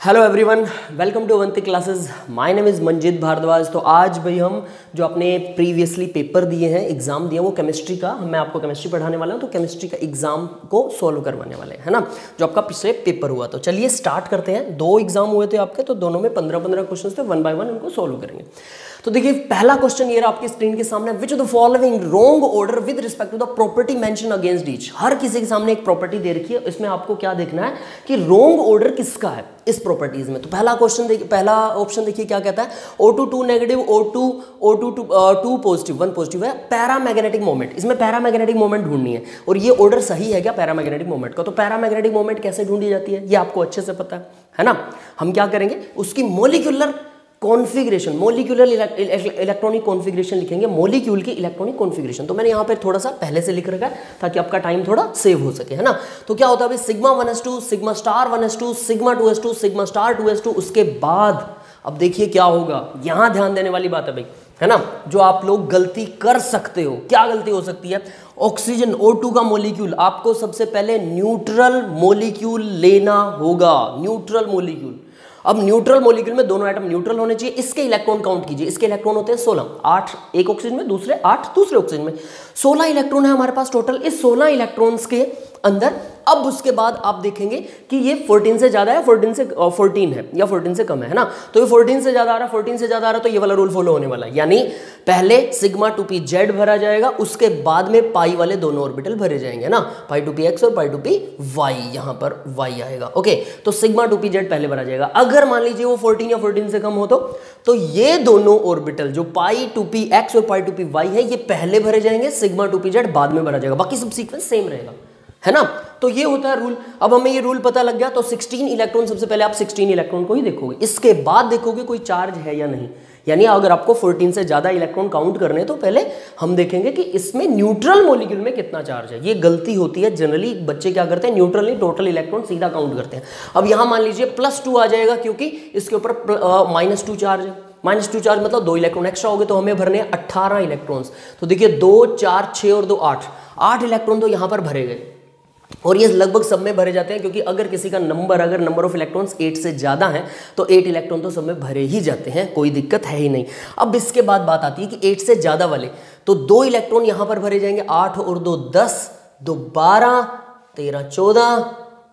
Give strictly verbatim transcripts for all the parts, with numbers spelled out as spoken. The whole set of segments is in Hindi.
Hello everyone, welcome to Avanti classes. My name is Manjit Bhardwaj. तो आज भाई हम जो अपने प्रीवियसली पेपर दिए हैं, एग्जाम दिए, वो केमिस्ट्री का, मैं आपको केमिस्ट्री पढ़ाने वाला हूँ, तो केमिस्ट्री का एग्जाम को सॉल्व करवाने वाले हैं, है ना, जो आपका पिछले पेपर हुआ। तो चलिए स्टार्ट करते हैं। दो एग्जाम हुए थे आपके, तो दोनों में पंद्रह पंद्रह क्वेश्चन थे, वन बाय वन उनको सॉल्व करेंगे। तो देखिए पहला क्वेश्चन ये रहा आपकी स्क्रीन के सामने, which of the following wrong order with respect to the property mention against each. हर किसी के सामने एक प्रॉपर्टी दे रखी है, इसमें आपको क्या देखना है कि रॉन्ग ऑर्डर किसका है इस प्रॉपर्टीज में। तो पहला क्वेश्चन देखिए, पहला ऑप्शन देखिए क्या कहता है, O two two negative, O two O two two positive, one positive है, पैरामैग्नेटिक मोमेंट। इसमें पैरामैग्नेटिक मोमेंट ढूंढनी है, और ये ऑर्डर सही है क्या पैरामैग्नेटिक मोमेंट का। तो पैरामैग्नेटिक मोमेंट कैसे ढूंढी जाती है ये आपको अच्छे से पता है, है ना। हम क्या करेंगे, उसकी molecular configuration, molecular electronic configuration लिखेंगे, मोलिक्यूल की इलेक्ट्रॉनिक कॉन्फ़िगरेशन। तो मैंने यहाँ पे थोड़ा सा पहले से लिख रखा है ताकि आपका टाइम थोड़ा सेव हो सके, है ना। तो क्या होता है भाई, sigma one S two, sigma star one S two, sigma two S two, sigma star two S two. उसके बाद अब देखिए क्या होगा, यहाँ ध्यान देने वाली बात है भाई, है ना, जो आप लोग गलती कर सकते हो। क्या गलती हो सकती है, ऑक्सीजन ओ टू का मोलिक्यूल, आपको सबसे पहले न्यूट्रल मोलिक्यूल लेना होगा, न्यूट्रल मोलिक्यूल। अब न्यूट्रल मॉलिक्यूल में दोनों एटम न्यूट्रल होने चाहिए। इसके इलेक्ट्रॉन काउंट कीजिए, इसके इलेक्ट्रॉन होते हैं सोलह, आठ एक ऑक्सीजन में, दूसरे आठ दूसरे ऑक्सीजन में, सोलह इलेक्ट्रॉन है हमारे पास टोटल। इस सोलह इलेक्ट्रॉन्स के अंदर अब उसके बाद आप देखेंगे कि ये चौदह से ज्यादा है, चौदह से चौदह है, या चौदह से कम है, है ना। तो ये चौदह से ज्यादा आ रहा है, चौदह से ज्यादा आ रहा है, तो ये वाला रूल फॉलो होने वाला है। यानी पहले सिग्मा टू पी जेड भरा जाएगा, उसके बाद में पाई वाले दोनों ऑर्बिटल भरे जाएंगे ना, पाई टू पी एक्स और पाई टू पी वाई, यहां पर वाई आएगा। ओके, तो सिग्मा टू पी जेड पहले भरा जाएगा। अगर मान लीजिए वो चौदह या चौदह से कम हो तो तो ये दोनों ऑर्बिटल जो पाई टू पी एक्स और पाई टू पी वाई है, ये पहले भरे जाएंगे, सिग्मा टू पी जेड बाद में भरा जाएगा, बाकी सब सीक्वेंस सेम रहेगा, है ना। तो ये होता है रूल। अब हमें ये रूल पता लग गया, तो सोलह इलेक्ट्रॉन, सबसे पहले आप सोलह इलेक्ट्रॉन को ही देखोगे, इसके बाद देखोगे कोई चार्ज है या नहीं। यानी अगर आपको चौदह से ज्यादा इलेक्ट्रॉन काउंट करने हैं, तो पहले हम देखेंगे कि इसमें न्यूट्रल मॉलिक्यूल में कितना चार्ज है। ये गलती होती है जनरली, बच्चे क्या करते हैं, न्यूट्रल नहीं टोटल इलेक्ट्रॉन सीधा काउंट करते हैं। अब यहां मान लीजिए प्लस टू आ जाएगा, क्योंकि इसके ऊपर माइनस टू चार्ज है। माइनस टू चार्ज मतलब दो इलेक्ट्रॉन एक्स्ट्रा हो गए, तो हमें भरने अट्ठारह इलेक्ट्रॉन्स। तो देखिए दो चार छह और दो आठ, आठ इलेक्ट्रॉन तो यहां पर भरे गए, और ये लगभग सब में भरे जाते हैं, क्योंकि अगर किसी का नंबर, अगर नंबर ऑफ इलेक्ट्रॉन्स एट से ज्यादा है तो एट इलेक्ट्रॉन तो सब में भरे ही जाते हैं, कोई दिक्कत है ही नहीं। अब इसके बाद बात आती है कि एट से ज्यादा वाले, तो दो इलेक्ट्रॉन यहां पर भरे जाएंगे, आठ और दो दस, दो बारह, तेरह चौदह,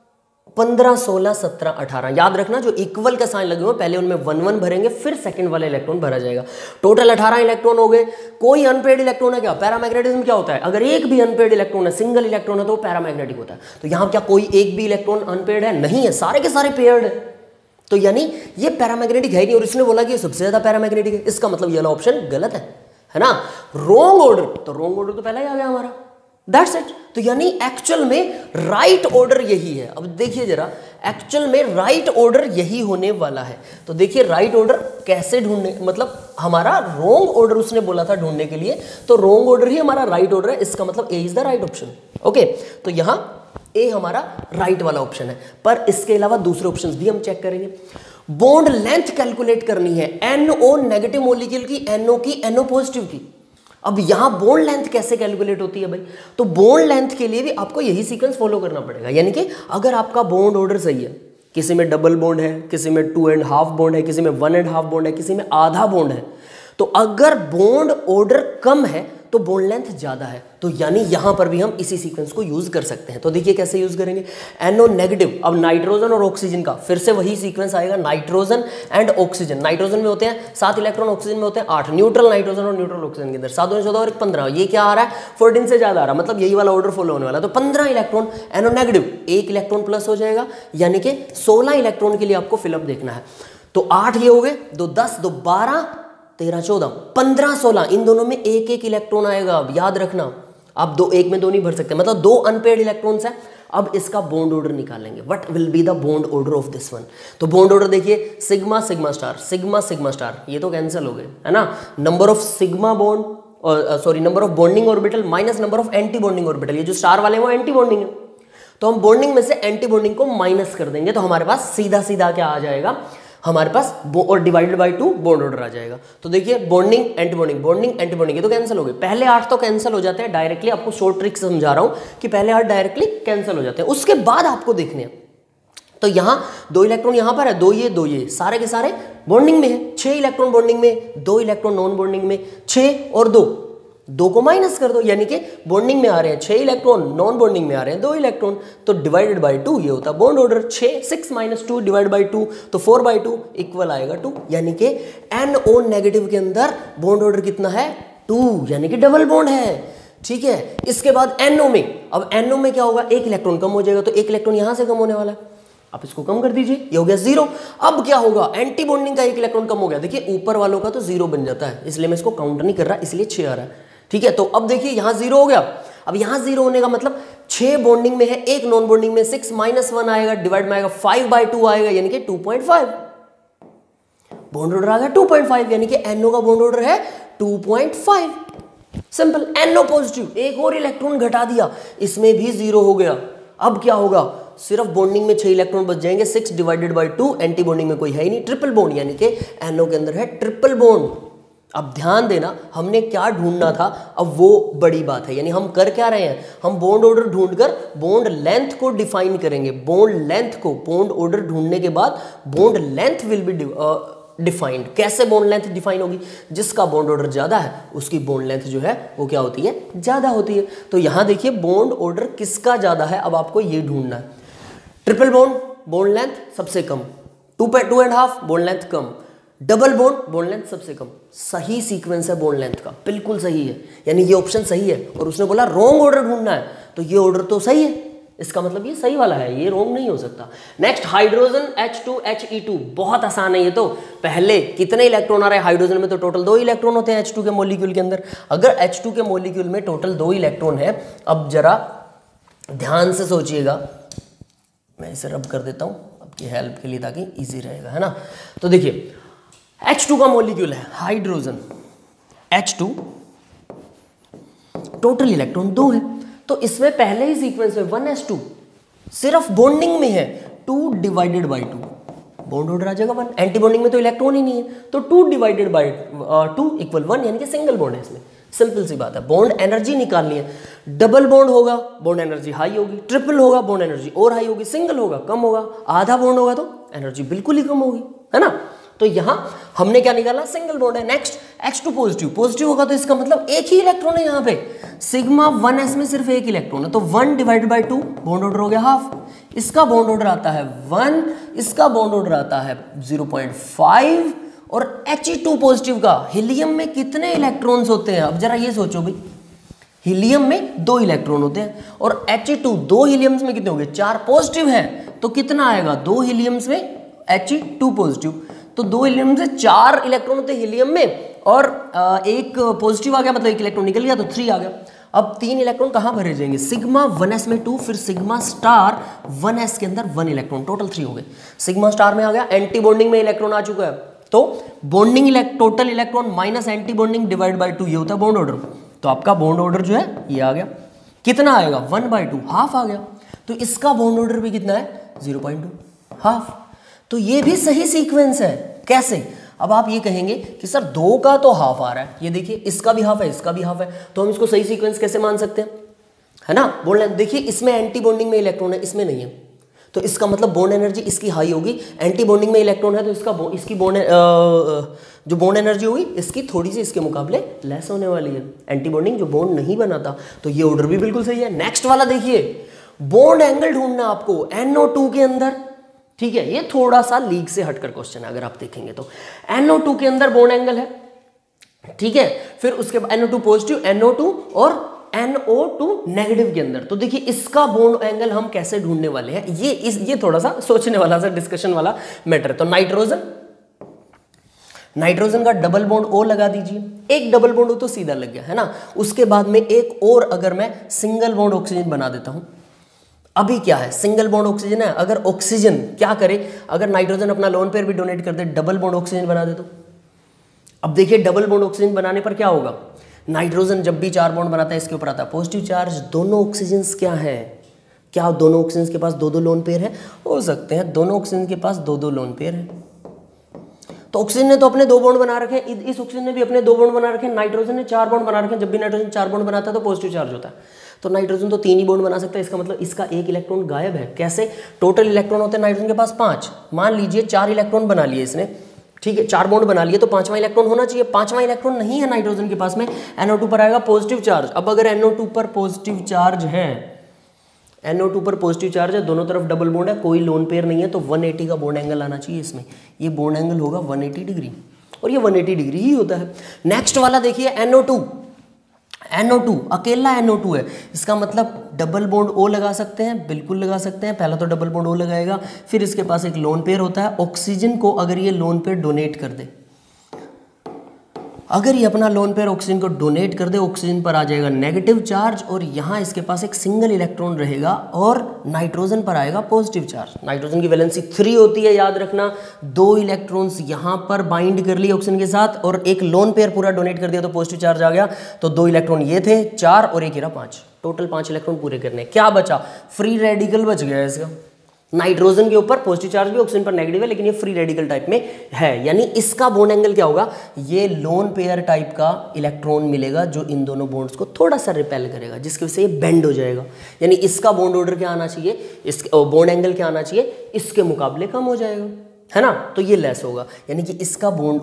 पंद्रह सोलह सत्रह अठारह। याद रखना जो इक्वल का साइन लगे हुए पहले उनमें वन वन भरेंगे, फिर सेकंड वाला इलेक्ट्रॉन भरा जाएगा। टोटल अठारह इलेक्ट्रॉन हो गए। कोई अनपेड इलेक्ट्रॉन है क्या, पैरामैग्नेटिज्म क्या होता है, अगर एक भी अनपेड इलेक्ट्रॉन है, सिंगल इलेक्ट्रॉन है, तो वो पैरामैग्नेटिक होता है। तो यहां क्या कोई एक भी इलेक्ट्रॉन अनपेड है, नहीं है, सारे के सारे पेयर्ड है। तो यानी ये पैरामैग्नेटिक है नहीं, और इसने बोला कि ये सबसे ज्यादा पैरामैग्नेटिक है, इसका मतलब ये वाला ऑप्शन गलत है, है ना। रॉन्ग ऑर्डर, तो रॉन्ग ऑर्डर तो पहले ही आ गया हमारा, दैट्स इट। तो यानी एक्चुअल में राइट ऑर्डर यही है। अब देखिए जरा, एक्चुअल में राइट ऑर्डर यही होने वाला है। तो देखिए राइट ऑर्डर कैसे ढूंढने, मतलब हमारा रॉन्ग ऑर्डर उसने बोला था ढूंढने के लिए, तो रॉन्ग ऑर्डर ही हमारा राइट ऑर्डर है, इसका मतलब A is the right option. Okay, तो यहां ए हमारा राइट वाला ऑप्शन है, पर इसके अलावा दूसरे ऑप्शंस भी हम चेक करेंगे। बॉन्ड लेंथ कैलकुलेट करनी है, एनओ नेगेटिव मॉलिक्यूल की, एनओ की, एनओ पॉजिटिव की। अब यहां बॉन्ड लेंथ कैसे कैलकुलेट होती है भाई, तो बॉन्ड लेंथ के लिए भी आपको यही सीक्वेंस फॉलो करना पड़ेगा। यानी कि अगर आपका बॉन्ड ऑर्डर सही है, किसी में डबल बॉन्ड है, किसी में टू एंड हाफ बॉन्ड है, किसी में वन एंड हाफ बॉन्ड है, किसी में आधा बॉन्ड है, तो अगर बॉन्ड ऑर्डर कम है तो बॉन्ड लेंथ ज्यादा है, तो यानी यहां पर भी हम इसी सीक्वेंस को यूज कर सकते हैं। तो देखिए कैसे यूज करेंगे, एनओ नेगेटिव, अब नाइट्रोजन और ऑक्सीजन का फिर से वही सीक्वेंस आएगा, नाइट्रोजन एंड ऑक्सीजन। नाइट्रोजन में होते हैं सात इलेक्ट्रॉन, ऑक्सीजन में होते हैं आठ, न्यूट्रल नाइट्रोजन और न्यूट्रल ऑक्सीजन के अंदर सात और चौदह और एक पंद्रह। ये क्या आ रहा है, चौदह से ज्यादा आ रहा है, मतलब यही वाला ऑर्डर फॉलो होने वाला है। तो पंद्रह इलेक्ट्रॉन, एनओ नेगेटिव एक इलेक्ट्रॉन प्लस हो जाएगा, यानी कि सोलह इलेक्ट्रॉन के लिए आपको फिलअप देखना है। तो आठ ये हो गए, दो दस, दो बारह, तेरह चौदह, पंद्रह सोलह, इन दोनों में एक एक इलेक्ट्रॉन आएगा। अब याद रखना, आप दो एक में दो नहीं भर सकते, मतलब दो अनपेड इलेक्ट्रॉन्स है। अब इसका बॉन्ड ऑर्डर निकालेंगे, what will be the bond order of this one. तो बॉन्ड ऑर्डर देखिए, sigma sigma star, sigma sigma star, ये तो कैंसिल हो गए, है ना। Number of sigma bond, sorry number of bonding orbital minus number of antibonding orbital. ये जो स्टार वाले हैं वो एंटी बॉन्डिंग है, तो हम बॉन्डिंग में से एंटी बॉन्डिंग को माइनस कर देंगे, तो हमारे पास सीधा सीधा क्या आ जाएगा, हमारे पास और divided by two bond order आ जाएगा। तो देखिए bonding antibonding, bonding antibonding, ये तो कैंसिल हो गए। पहले आठ तो कैंसिल हो जाते हैं डायरेक्टली, आपको शॉर्ट ट्रिक समझा रहा हूं कि पहले आठ डायरेक्टली कैंसिल हो जाते हैं। उसके बाद आपको देखने हैं तो यहाँ दो इलेक्ट्रॉन यहाँ पर है, दो ये दो ये, सारे के सारे बॉन्डिंग में है। छह इलेक्ट्रॉन बॉन्डिंग में, दो इलेक्ट्रॉन नॉन बॉन्डिंग में, छह और दो, दो को माइनस कर दो, यानी कि बॉन्डिंग में आ रहे हैं छह इलेक्ट्रॉन, नॉन बॉन्डिंग में आ रहे हैं दो इलेक्ट्रॉन, तो डिवाइडेड बाय टू, ये होता है बॉन्ड ऑर्डर। छह six minus two divide by two, तो फोर बाई टू इक्वल आएगा टू, यानी कि एन ओ नेगेटिव के अंदर बॉन्ड ऑर्डर कितना है, टू, यानी कि डबल बॉन्ड है। ठीक है, इसके बाद एनओ में, अब एनओ में क्या होगा, एक इलेक्ट्रॉन कम हो जाएगा, तो एक इलेक्ट्रॉन यहां से कम होने वाला है, आप इसको कम कर दीजिए, ये हो गया जीरो। अब क्या होगा, एंटी बॉन्डिंग का एक इलेक्ट्रॉन कम हो गया, देखिए ऊपर वालों का तो जीरो बन जाता है, इसलिए मैं इसको काउंट नहीं कर रहा, इसलिए छह आ रहा है। ठीक है, तो अब देखिए यहां जीरो हो गया, अब यहां जीरो होने का मतलब छह बॉन्डिंग में है, एक नॉन बॉन्डिंग में, सिक्स माइनस वन आएगा, डिवाइड में आएगा फाइव बाई टू आएगा, यानी कि two point five, bond order आ गया टू पॉइंट फाइव, यानी कि एनओ का बॉन्ड ऑर्डर है two point five. Simple, NO positive, एक और इलेक्ट्रॉन घटा दिया, इसमें भी जीरो हो गया। अब क्या होगा, सिर्फ बॉन्डिंग में छह इलेक्ट्रॉन बच जाएंगे, six divided by two, anti bonding में कोई है ही नहीं, ट्रिपल बॉन्ड, यानी कि एनओ के अंदर है ट्रिपल बॉन्ड। अब ध्यान देना, हमने क्या ढूंढना था, अब वो बड़ी बात है, यानी हम कर क्या रहे हैं, हम बॉन्ड ऑर्डर ढूंढकर बॉन्ड लेंथ को डिफाइन करेंगे। बॉन्ड लेंथ को, बॉन्ड ऑर्डर ढूंढने के बाद bond length will be defined. कैसे बॉन्ड लेंथ डिफाइन होगी, जिसका बॉन्ड ऑर्डर ज्यादा है उसकी बॉन्ड लेंथ जो है वो क्या होती है, ज्यादा होती है। तो यहां देखिए बॉन्ड ऑर्डर किसका ज्यादा है, अब आपको ये ढूंढना है। ट्रिपल बॉन्ड, बॉन्ड लेंथ सबसे कम, टू पे two and half, bond length कम, डबल बॉन्ड, बॉन्ड लेंथ सबसे कम। सही सीक्वेंस है बॉन्ड लेंथ का, बिल्कुल सही है, यानी ये ऑप्शन सही है। और उसने बोला रॉन्ग ऑर्डर ढूंढना है, तो ये ऑर्डर तो सही है, इसका मतलब ये सही वाला है, ये रॉन्ग नहीं हो सकता। Next, hydrogen H two H E two, बहुत आसान है ये तो। पहले कितने इलेक्ट्रॉन आ रहे हैं, हाइड्रोजन में तो टोटल दो इलेक्ट्रॉन होते हैं एच टू के मॉलिक्यूल के अंदर। अगर एच टू के मॉलिक्यूल में टोटल दो इलेक्ट्रॉन है, अब जरा ध्यान से सोचिएगा, मैं इसे रब कर देता हूं आपकी हेल्प के लिए ताकि इजी रहेगा, है ना। तो देखिए एच टू का मॉलिक्यूल है hydrogen, H two, total electron दो है, तो इसमें पहले ही सीक्वेंस में वन एस टू, सिर्फ बॉन्डिंग में है two divided by two, bond order आ जाएगा वन। एंटी बॉन्डिंग में तो इलेक्ट्रॉन ही नहीं है, तो two divided by two equal one, यानी कि सिंगल बॉन्ड है इसमें। सिंपल सी बात है, बॉन्ड एनर्जी निकालनी है। डबल बॉन्ड होगा बॉन्ड एनर्जी हाई होगी, ट्रिपल होगा बॉन्ड एनर्जी और हाई होगी, सिंगल होगा कम होगा, आधा बॉन्ड होगा तो एनर्जी बिल्कुल ही कम होगी, है ना। तो यहां हमने क्या निकाला, सिंगल बॉन्ड है। Next, H two positive, positive होगा तो इसका मतलब एक ही इलेक्ट्रॉन है यहाँ पे, सिग्मा वन एस में सिर्फ एक इलेक्ट्रॉन है, तो one divided by two, bond order हो गया हाफ। इसका बॉन्ड ऑर्डर आता है वन, इसका बॉन्ड ऑर्डर आता है जीरो पॉइंट फाइव। और एच ई टू पॉजिटिव का, हीलियम में कितने इलेक्ट्रॉन्स होते हैं, अब जरा ये सोचो भाई, हीलियम में दो इलेक्ट्रॉन होते हैं और एच ई टू, दो हीलियम्स में कितने होंगे, चार पॉजिटिव है, तो कितना आएगा, दो हीलियम्स में एच ई टू पॉजिटिव, तो दो हीलियम से चार इलेक्ट्रॉन होते हैं हीलियम में, और एक पॉजिटिव आ गया, मतलब एक इलेक्ट्रॉन निकल गया तो थ्री आ गया। अब तीन इलेक्ट्रॉन कहां भरे जाएंगे, सिग्मा वन एस में टू, फिर सिग्मा स्टार वन एस के अंदर वन इलेक्ट्रॉन, टोटल थ्री हो गए। सिग्मा स्टार में आ गया, एंटी बॉन्डिंग में इलेक्ट्रॉन आ चुका है, तो bonding elect total electron minus anti bonding divide by two, ये होता है बॉन्ड ऑर्डर। तो आपका बॉन्ड ऑर्डर जो है ये आ गया, कितना आएगा, वन बाई टू, हाफ आ गया। तो इसका बॉन्ड ऑर्डर भी कितना है, जीरो पॉइंट टू, हाफ। तो ये भी सही सीक्वेंस है। कैसे, अब आप ये कहेंगे कि सर दो का तो हाफ आ रहा है, ये देखिए इसका भी हाफ है, इसका भी हाफ है, तो हम इसको सही सीक्वेंस कैसे मान सकते हैं, है ना। बॉन्ड लेंथ देखिए, इसमें एंटी बॉन्डिंग में इलेक्ट्रॉन है, इसमें नहीं है, तो इसका मतलब बॉन्ड एनर्जी इसकी हाई होगी। एंटी बॉन्डिंग में इलेक्ट्रॉन है तो इसका इसकी बॉन्ड जो बॉन्ड एनर्जी होगी इसकी थोड़ी सी इसके मुकाबले लेस होने वाली है। एंटी बॉन्डिंग जो बॉन्ड नहीं बनाता, तो ये ऑर्डर भी बिल्कुल सही है। नेक्स्ट वाला देखिए, बॉन्ड एंगल ढूंढना आपको एन ओ टू के अंदर, ठीक है, ये थोड़ा सा लीक से हटकर क्वेश्चन है, अगर आप देखेंगे तो एन ओ टू के अंदर बॉन्ड एंगल है, ठीक है, फिर उसके बाद N O two positive, N O two और एन ओ टू नेगेटिव के अंदर। तो देखिए इसका बॉन्ड एंगल हम कैसे ढूंढने वाले हैं, ये इस ये थोड़ा सा सोचने वाला सा डिस्कशन वाला मैटर है। तो नाइट्रोजन, नाइट्रोजन का डबल बॉन्ड ओ लगा दीजिए, एक डबल बॉन्ड हो तो सीधा लग गया, है ना। उसके बाद में एक और अगर मैं सिंगल बॉन्ड ऑक्सीजन बना देता हूं, अभी क्या है, सिंगल बॉन्ड ऑक्सीजन है, अगर ऑक्सीजन क्या करे, अगर नाइट्रोजन अपना लोन पेयर भी डोनेट कर दे, डबल बॉन्ड ऑक्सीजन बना दे तो, अब देखिए डबल बॉन्ड ऑक्सीजन बनाने पर क्या होगा, नाइट्रोजन जब भी चार बॉन्ड बनाता है इसके ऊपर आता है पॉजिटिव चार्ज। दोनों ऑक्सीजन क्या है, क्या दोनों ऑक्सीजन के पास दो दो लोन पेयर है, हो सकते हैं दोनों ऑक्सीजन के पास दो दो लोन पेयर है। तो ऑक्सीजन ने तो अपने दो बॉन्ड बना रखे हैं, इस ऑक्सीजन ने भी अपने दो बॉन्ड बना रखे हैं, नाइट्रोजन ने चार बॉन्ड बना रखे हैं, जब भी नाइट्रोजन चार बॉन्ड बनाता है तो पॉजिटिव चार्ज होता है। तो नाइट्रोजन तो तीन ही बॉन्ड बना सकता है, इसका मतलब इसका एक इलेक्ट्रॉन गायब है। कैसे? टोटल इलेक्ट्रॉन होते हैं नाइट्रोजन के पास पाँच, मान लीजिए चार इलेक्ट्रॉन बना लिए इसने, ठीक है, चार बॉन्ड बना लिए तो पांचवा इलेक्ट्रॉन होना चाहिए, पांचवा इलेक्ट्रॉन नहीं है नाइट्रोजन के पास में, एन ओ टू पर आएगा पॉजिटिव चार्ज। अब अगर एन ओ टू पर पॉजिटिव चार्ज है, एन ओ टू पर पॉजिटिव चार्ज है, दोनों तरफ डबल बॉन्ड है, कोई लोन पेयर नहीं है, तो वन एटी का बॉन्ड एंगल आना चाहिए इसमें। ये बॉन्ड एंगल होगा वन एटी डिग्री, और ये वन एटी डिग्री ही होता है। नेक्स्ट वाला देखिए N O two, N O two अकेला एन ओ टू है, इसका मतलब डबल बॉन्ड O लगा सकते हैं, बिल्कुल लगा सकते हैं। पहला तो डबल बॉन्ड O लगाएगा, फिर इसके पास एक लोन पेयर होता है। ऑक्सीजन को अगर ये लोन पेयर डोनेट कर दे, अगर ये अपना लोन पेयर ऑक्सीजन को डोनेट कर दे, ऑक्सीजन पर आ जाएगा नेगेटिव चार्ज, और यहाँ इसके पास एक सिंगल इलेक्ट्रॉन रहेगा, और नाइट्रोजन पर आएगा पॉजिटिव चार्ज। नाइट्रोजन की वैलेंसी थ्री होती है, याद रखना। दो इलेक्ट्रॉन्स यहाँ पर बाइंड कर लिए ऑक्सीजन के साथ, और एक लोन पेयर पूरा डोनेट कर दिया तो पॉजिटिव चार्ज आ गया। तो दो इलेक्ट्रॉन ये थे, चार, और एक ही रहा पाँच, टोटल पाँच इलेक्ट्रॉन पूरे करने। क्या बचा? फ्री रेडिकल बच गया इसका। नाइट्रोजन के ऊपर पॉजिटिव चार्ज भी, ऑक्सीजन पर नेगेटिव है, लेकिन ये फ्री रेडिकल टाइप में है, यानी इसका बॉन्ड एंगल क्या होगा? ये लोन पेयर टाइप का इलेक्ट्रॉन मिलेगा जो इन दोनों बॉन्ड्स को थोड़ा सा रिपेल करेगा, जिसकी वजह से ये बेंड हो जाएगा। यानी इसका बॉन्ड ऑर्डर क्या आना चाहिए, इस बॉन्ड एंगल क्या आना चाहिए, इसके मुकाबले कम हो जाएगा, है ना। तो ये लेस होगा, यानी कि इसका बॉन्ड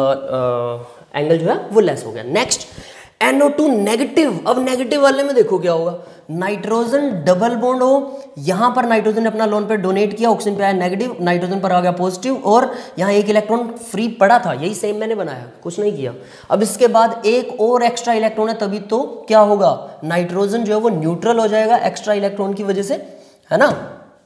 एंगल जो है वो लेस हो गया। Next N O two negative. अब नेगेटिव वाले में देखो क्या होगा, नाइट्रोजन डबल बॉन्ड हो, यहां पर नाइट्रोजन ने अपना लोन पेयर डोनेट किया, ऑक्सीजन पे आया नेगेटिव, नाइट्रोजन पर आ गया पॉजिटिव, और यहां एक इलेक्ट्रॉन फ्री पड़ा था, यही सेम मैंने बनाया, कुछ नहीं किया। अब इसके बाद एक और एक्स्ट्रा इलेक्ट्रॉन है, तभी तो क्या होगा, नाइट्रोजन जो है वो न्यूट्रल हो जाएगा एक्स्ट्रा इलेक्ट्रॉन की वजह से, है ना।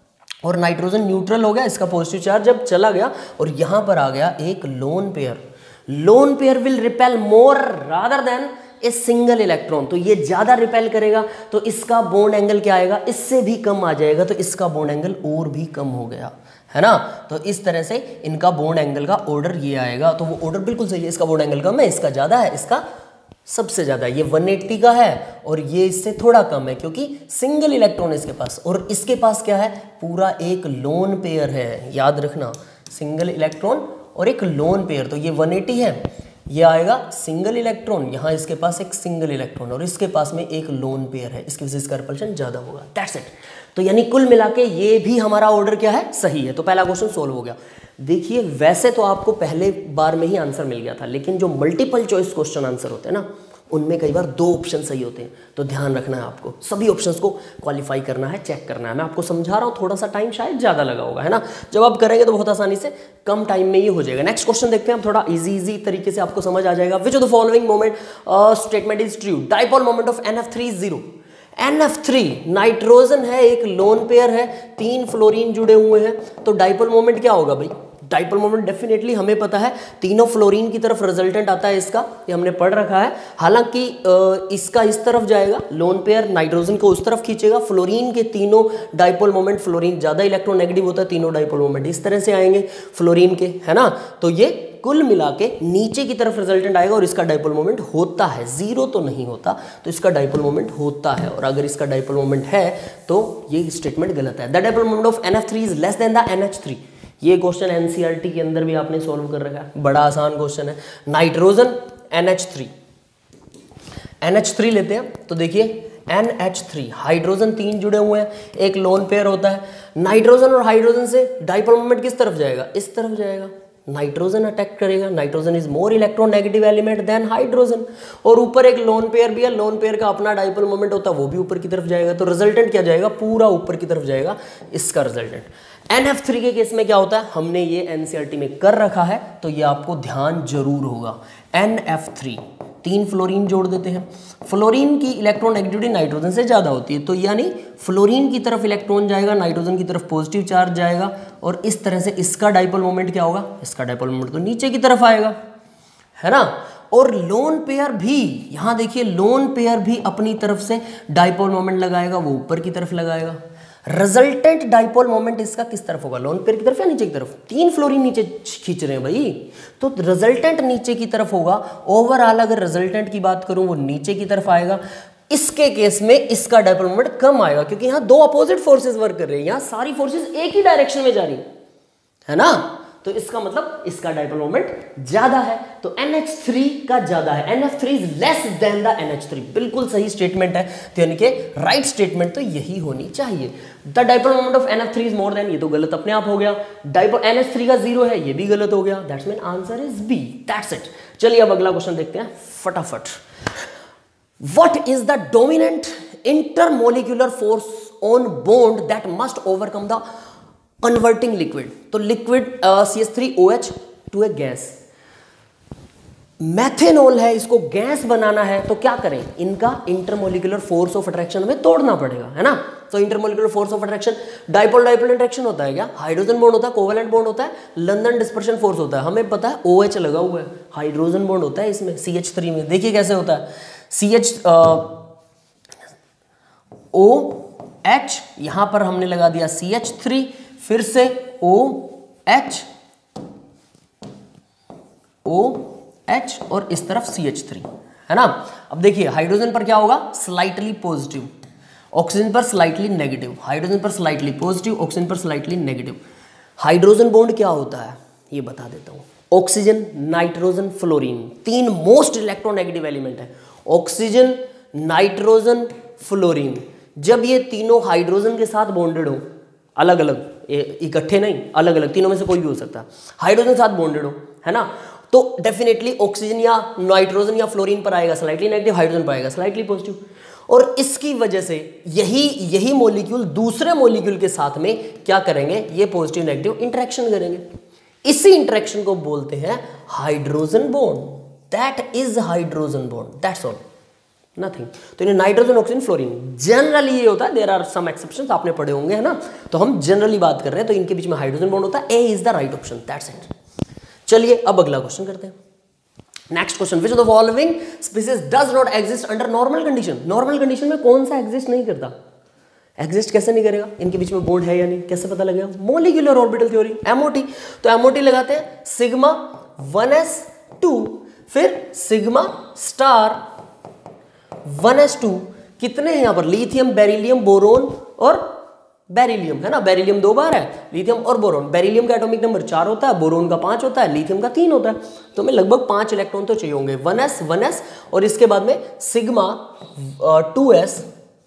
और नाइट्रोजन न्यूट्रल हो गया, इसका पॉजिटिव चार्ज जब चला गया, और यहां पर आ गया एक lone pair. Lone pair will repel more rather than a single electron, तो ये ज्यादा रिपेल करेगा, तो इसका बॉन्ड एंगल क्या आएगा, इससे भी कम आ जाएगा, तो इसका बॉन्ड एंगल और भी कम हो गया, है ना। तो इस तरह से इनका बॉन्ड एंगल का ऑर्डर ये आएगा। तो वो ऑर्डर बिल्कुल सही है, इसका बॉन्ड एंगल कम है, इसका ज्यादा है, इसका सबसे ज्यादा, ये वन एटी का है, और ये इससे थोड़ा कम है, क्योंकि सिंगल इलेक्ट्रॉन इसके पास, और इसके पास क्या है, पूरा एक लोन पेयर है, याद रखना, सिंगल इलेक्ट्रॉन और एक लोन पेयर। तो ये वन एटी है, ये आएगा सिंगल इलेक्ट्रॉन, यहाँ इसके पास एक सिंगल इलेक्ट्रॉन, और इसके पास में एक लोन पेयर है, इसकी वजह से इसका रिपल्शन ज्यादा होगा। That's it. तो यानी कुल मिला के ये भी हमारा ऑर्डर क्या है, सही है। तो पहला क्वेश्चन सोल्व हो गया। देखिए वैसे तो आपको पहले बार में ही आंसर मिल गया था, लेकिन जो मल्टीपल चॉइस क्वेश्चन आंसर होते हैं ना, उनमें कई बार दो ऑप्शन सही होते हैं, तो ध्यान रखना है आपको, सभी ऑप्शंस को क्वालिफाई करना है, चेक करना है। मैं आपको समझा रहा हूँ, थोड़ा सा टाइम शायद ज़्यादा लगा होगा, है ना। जब आप करेंगे तो बहुत आसानी से कम टाइम में ही हो जाएगा। नेक्स्ट क्वेश्चन देखते हैं हम, थोड़ा इजी इजी तरीके से आपको समझ आ जाएगा। Which of the following moment statement is true? Dipole moment of N F three is zero. N F three nitrogen है, एक लोन पेयर है, तीन फ्लोरीन जुड़े हुए हैं, तो डाइपोल मोमेंट क्या होगा भाई? डाइपोल मोमेंट डेफिनेटली हमें पता है, तीनों फ्लोरीन की तरफ रिजल्टेंट आता है इसका, ये हमने पढ़ रखा है। हालांकि इसका इस तरफ जाएगा, लोन पेयर नाइट्रोजन को उस तरफ खींचेगा, फ्लोरीन के तीनों डाइपोल मोमेंट, फ्लोरीन ज्यादा इलेक्ट्रोनेगेटिव होता है, तीनों डाइपोल मोमेंट इस तरह से आएंगे फ्लोरीन के, है ना। तो ये कुल मिला के नीचे की तरफ रिजल्टेंट आएगा, और इसका डाइपोल मोमेंट होता है, जीरो तो नहीं होता, तो इसका डाइपोल मोमेंट होता है। और अगर इसका डाइपोल मोमेंट है तो ये स्टेटमेंट गलत है। The dipole moment of N F three is less than the N H three. ये क्वेश्चन एनसीईआरटी के अंदर भी आपने सॉल्व कर रखा है, बड़ा आसान क्वेश्चन है। Nitrogen N H three, N H three लेते हैं, तो देखिए एन एच थ्री, हाइड्रोजन तीन जुड़े हुए हैं, एक लोन पेयर होता है। नाइट्रोजन और हाइड्रोजन से डाइपोल मोमेंट किस तरफ जाएगा? इस तरफ जाएगा, नाइट्रोजन अटैक करेगा। Nitrogen is more electronegative element than hydrogen, और ऊपर एक लोन पेयर भी है, लोन पेयर का अपना डाइपोल मोमेंट होता है, वो भी ऊपर की तरफ जाएगा, तो रिजल्टेंट क्या जाएगा? पूरा ऊपर की तरफ जाएगा इसका रिजल्टेंट। एन एफ थ्री के केस में क्या होता है, हमने ये एनसीईआरटी में कर रखा है, तो ये आपको ध्यान जरूर होगा। एन एफ थ्री, तीन फ्लोरीन जोड़ देते हैं, फ्लोरीन की इलेक्ट्रोनेगेटिविटी नाइट्रोजन से ज़्यादा होती है, तो यानी फ्लोरीन की तरफ इलेक्ट्रॉन जाएगा, नाइट्रोजन की तरफ पॉजिटिव चार्ज जाएगा, और इस तरह से इसका डाइपोल मोमेंट क्या होगा? इसका डाइपोल मोमेंट तो नीचे की तरफ आएगा, है ना। और लोन पेयर भी, यहाँ देखिए लोन पेयर भी अपनी तरफ से डाइपोल मोमेंट लगाएगा, वो ऊपर की तरफ लगाएगा। रिजल्टेंट डाइपोल मोमेंट इसका किस तरफ होगा? लोन पेयर की तरफ या नीचे की तरफ? तीन फ्लोरीन नीचे खींच रहे हैं भाई, तो रिजल्टेंट नीचे की तरफ होगा। ओवरऑल अगर रिजल्टेंट की बात करूं, वो नीचे की तरफ आएगा। इसके केस में इसका डाइपोल मोमेंट कम आएगा, क्योंकि यहां दो अपोजिट फोर्सेस वर्क कर रहे हैं, यहां सारी फोर्सेस एक ही डायरेक्शन में जा रही है ना। तो इसका मतलब इसका डाइपोल मोमेंट ज्यादा है, तो एन एच थ्री का ज्यादा है, N F three is less than the N H three. बिल्कुल सही स्टेटमेंट है, तो यानी कि राइट स्टेटमेंट तो यही होनी चाहिए। The dipole moment of N F three is more than, ये तो गलत अपने आप हो गया। डाइपोल एन एच थ्री का जीरो है, ये भी गलत हो गया। That's mean answer is B. That's it. चलिए अब अगला क्वेश्चन देखते हैं फटाफट। What is the dominant intermolecular force on bond that must overcome the converting liquid? तो liquid C H three O H to A gas, methanol है, इसको गैस बनाना है, तो क्या करें? इनका इंटरमोलिकुलर फोर्स ऑफ अट्रैक्शन हमें तोड़ना पड़ेगा, है ना। तो intermolecular force of attraction, dipole dipole interaction होता है क्या? हाइड्रोजन बॉन्ड होता है, कोवेलेंट बॉन्ड होता है, लंदन डिस्पर्शन फोर्स होता है। हमें पता है ओ एच लगा हुआ है, हाइड्रोजन बॉन्ड होता है इसमें सी एच थ्री में। देखिए कैसे होता है, सी एच ओ एच, यहां पर हमने लगा दिया सी एच थ्री, फिर से O H O H और इस तरफ सी एच थ्री, है ना। अब देखिए हाइड्रोजन पर क्या होगा? स्लाइटली पॉजिटिव, ऑक्सीजन पर स्लाइटली नेगेटिव, हाइड्रोजन पर स्लाइटली पॉजिटिव, ऑक्सीजन पर स्लाइटली नेगेटिव। हाइड्रोजन बॉन्ड क्या होता है ये बता देता हूं। ऑक्सीजन, नाइट्रोजन, फ्लोरीन, तीन मोस्ट इलेक्ट्रोनेगेटिव एलिमेंट है। Oxygen, nitrogen, fluorine. जब ये तीनों हाइड्रोजन के साथ बॉन्डेड हो, अलग अलग, इकट्ठे नहीं, अलग अलग, तीनों में से कोई भी हो सकता है, हाइड्रोजन साथ बॉन्डेड हो, है ना, तो डेफिनेटली ऑक्सीजन या नाइट्रोजन या फ्लोरीन पर आएगा स्लाइटली नेगेटिव, हाइड्रोजन पर आएगा स्लाइटली पॉजिटिव। और इसकी वजह से यही यही मॉलिक्यूल दूसरे मॉलिक्यूल के साथ में क्या करेंगे? ये पॉजिटिव नेगेटिव इंटरेक्शन करेंगे। इसी इंटरेक्शन को बोलते हैं hydrogen bond. That is hydrogen bond, that's all, nothing. तो इन्हें नाइट्रोजन, ऑक्सीजन, फ्लोरीन, जनरली ये होता है, देयर आर सम एक्सेप्शंस, आपने पढ़े होंगे, है ना। तो हम जनरली बात कर रहे हैं, तो इनके बीच में हाइड्रोजन बॉन्ड होता है। A is the right option, that's it. चलिए अब अगला क्वेश्चन करते हैं। Next question, which of the following species does not exist under normal condition? Normal condition में कौन सा एग्जिस्ट नहीं करता? एग्जिस्ट कैसे नहीं करेगा? इनके बीच में बॉन्ड है या नहीं, कैसे पता लगेगा? Molecular orbital theory, MOT. तो एमओटी लगाते हैं, सिग्मा वन एस टू, फिर sigma star one S two. कितने हैं यहाँ पर? लिथियम, बेरिलियम, बोरोन और बेरिलियम, है ना। बेरिलियम दो बार है, लिथियम और बोरोन। बेरिलियम का एटॉमिक नंबर चार होता है, बोरोन का पांच होता है, लिथियम का तीन होता है। तो हमें लगभग पांच इलेक्ट्रॉन तो चाहिए होंगे, वन एस वन एस और इसके बाद में सिग्मा टू एस,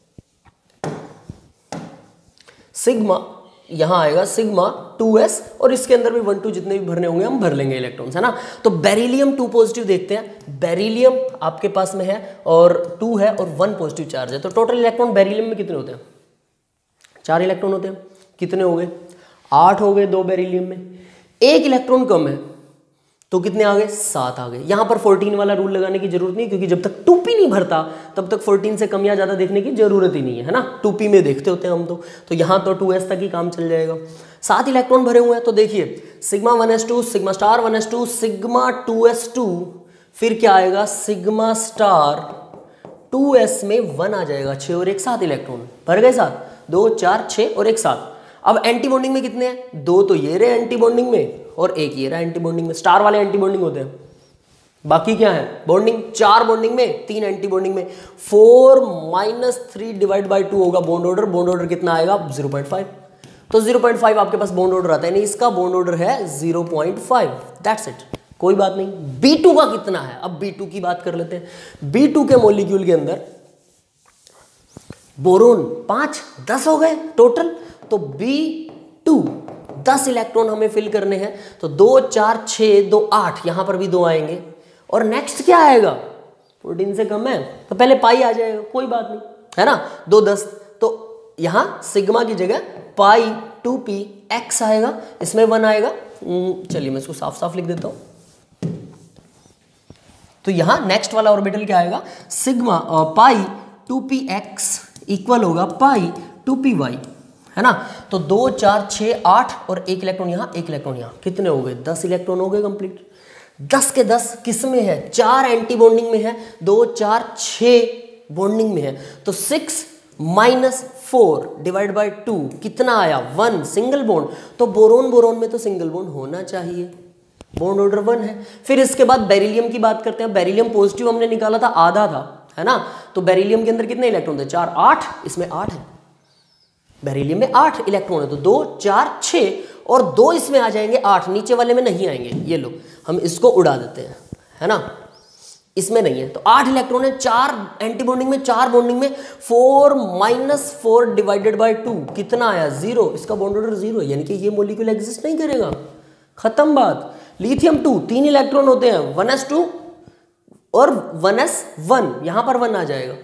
सिग्मा यहां आएगा सिग्मा टू एस और इसके अंदर भी वन टू जितने भी भरने होंगे हम भर लेंगे इलेक्ट्रॉन्स, है ना। तो बेरिलियम टू पॉजिटिव देखते हैं। बेरिलियम आपके पास में है और टू है और वन पॉजिटिव चार्ज है। तो टोटल इलेक्ट्रॉन बेरिलियम में कितने होते हैं? चार इलेक्ट्रॉन होते हैं। कितने हो गए? आठ हो गए दो बेरिलियम में। एक इलेक्ट्रॉन कम है तो कितने आ गए? सात आ गए। यहां पर फोर्टीन वाला रूल लगाने की जरूरत नहीं, क्योंकि जब तक टू पी नहीं भरता तब तक फोर्टीन से कम या ज्यादा देखने की जरूरत ही नहीं है, है ना। टू पी में देखते होते हैं हम तो तो यहां तो टू एस तक ही काम चल जाएगा। सात इलेक्ट्रॉन भरे हुए हैं, तो देखिए sigma one S two, sigma star one S two, sigma two S two, फिर क्या आएगा? सिग्मा स्टार टू एस में वन आ जाएगा, छह और एक सात इलेक्ट्रॉन भर गए। सात, दो, चार, छह और एक सात। अब एंटी बॉन्डिंग में कितने हैं? दो तो ये रहे एंटी बॉन्डिंग में और एक ये रहा एंटी बॉन्डिंग में। स्टार वाले एंटी बॉन्डिंग होते हैं, बाकी क्या है? बॉन्डिंग। चार बॉन्डिंग में, तीन एंटी बॉन्डिंग में। Four minus three divide by two होगा बॉन्ड ऑर्डर। बॉन्ड ऑर्डर कितना आएगा? Zero point five. तो जीरो पॉइंट फाइव आपके पास बॉन्ड ऑर्डर आता है, नहीं इसका बॉन्ड ऑर्डर है zero point five. That's it, कोई बात नहीं। बी टू का कितना है? अब बी टू की बात कर लेते हैं। बी टू के मॉलिक्यूल के अंदर बोरोन पांच, दस हो गए टोटल। तो बी टू दस इलेक्ट्रॉन हमें फिल करने हैं। तो दो, चार, छह, दो, आठ, यहां पर भी दो आएंगे। और नेक्स्ट क्या आएगा? फोर्टीन से कम है तो पहले पाई आ जाएगा, कोई बात नहीं, है ना। दो, दस, तो यहां सिग्मा की जगह पाई टू पी एक्स आएगा, इसमें वन आएगा। चलिए मैं इसको साफ साफ लिख देता हूं। तो यहां नेक्स्ट वाला ऑर्बिटल क्या आएगा? Sigma pi two P X equal होगा पाई टू पी वाई, है ना। तो दो, चार, छः, आठ और एक इलेक्ट्रॉन यहाँ, एक इलेक्ट्रॉन यहाँ, कितने हो गए? दस इलेक्ट्रॉन हो गए कंप्लीट। दस के दस किस में है? चार एंटी बॉन्डिंग में है, दो, चार, छः बॉन्डिंग में है। तो six minus four divide by two कितना आया? One, single bond. तो बोरोन बोरोन में तो सिंगल बॉन्ड होना चाहिए, बॉन्ड ऑर्डर वन है। फिर इसके बाद बेरिलियम की बात करते हैं। बेरिलियम पॉजिटिव हमने निकाला था, आधा था, है ना। तो बेरिलियम के अंदर कितने इलेक्ट्रॉन थे? चार, आठ, इसमें आठ है। बेरिलियम में आठ इलेक्ट्रॉन है, तो दो, चार, छः और दो इसमें आ जाएंगे, आठ नीचे वाले में नहीं आएंगे। ये लो हम इसको उड़ा देते हैं, है ना, इसमें नहीं है। तो आठ इलेक्ट्रॉन है, चार एंटी बॉन्डिंग में, चार बॉन्डिंग में, four minus four divided by two कितना आया, जीरो। इसका बॉन्ड ऑर्डर जीरो है, यानी कि ये मॉलिक्यूल एग्जिस्ट नहीं करेगा, खत्म बात। लिथियम टू, तीन इलेक्ट्रॉन होते हैं, वन एस टू और वन एस वन, यहां पर वन आ जाएगा।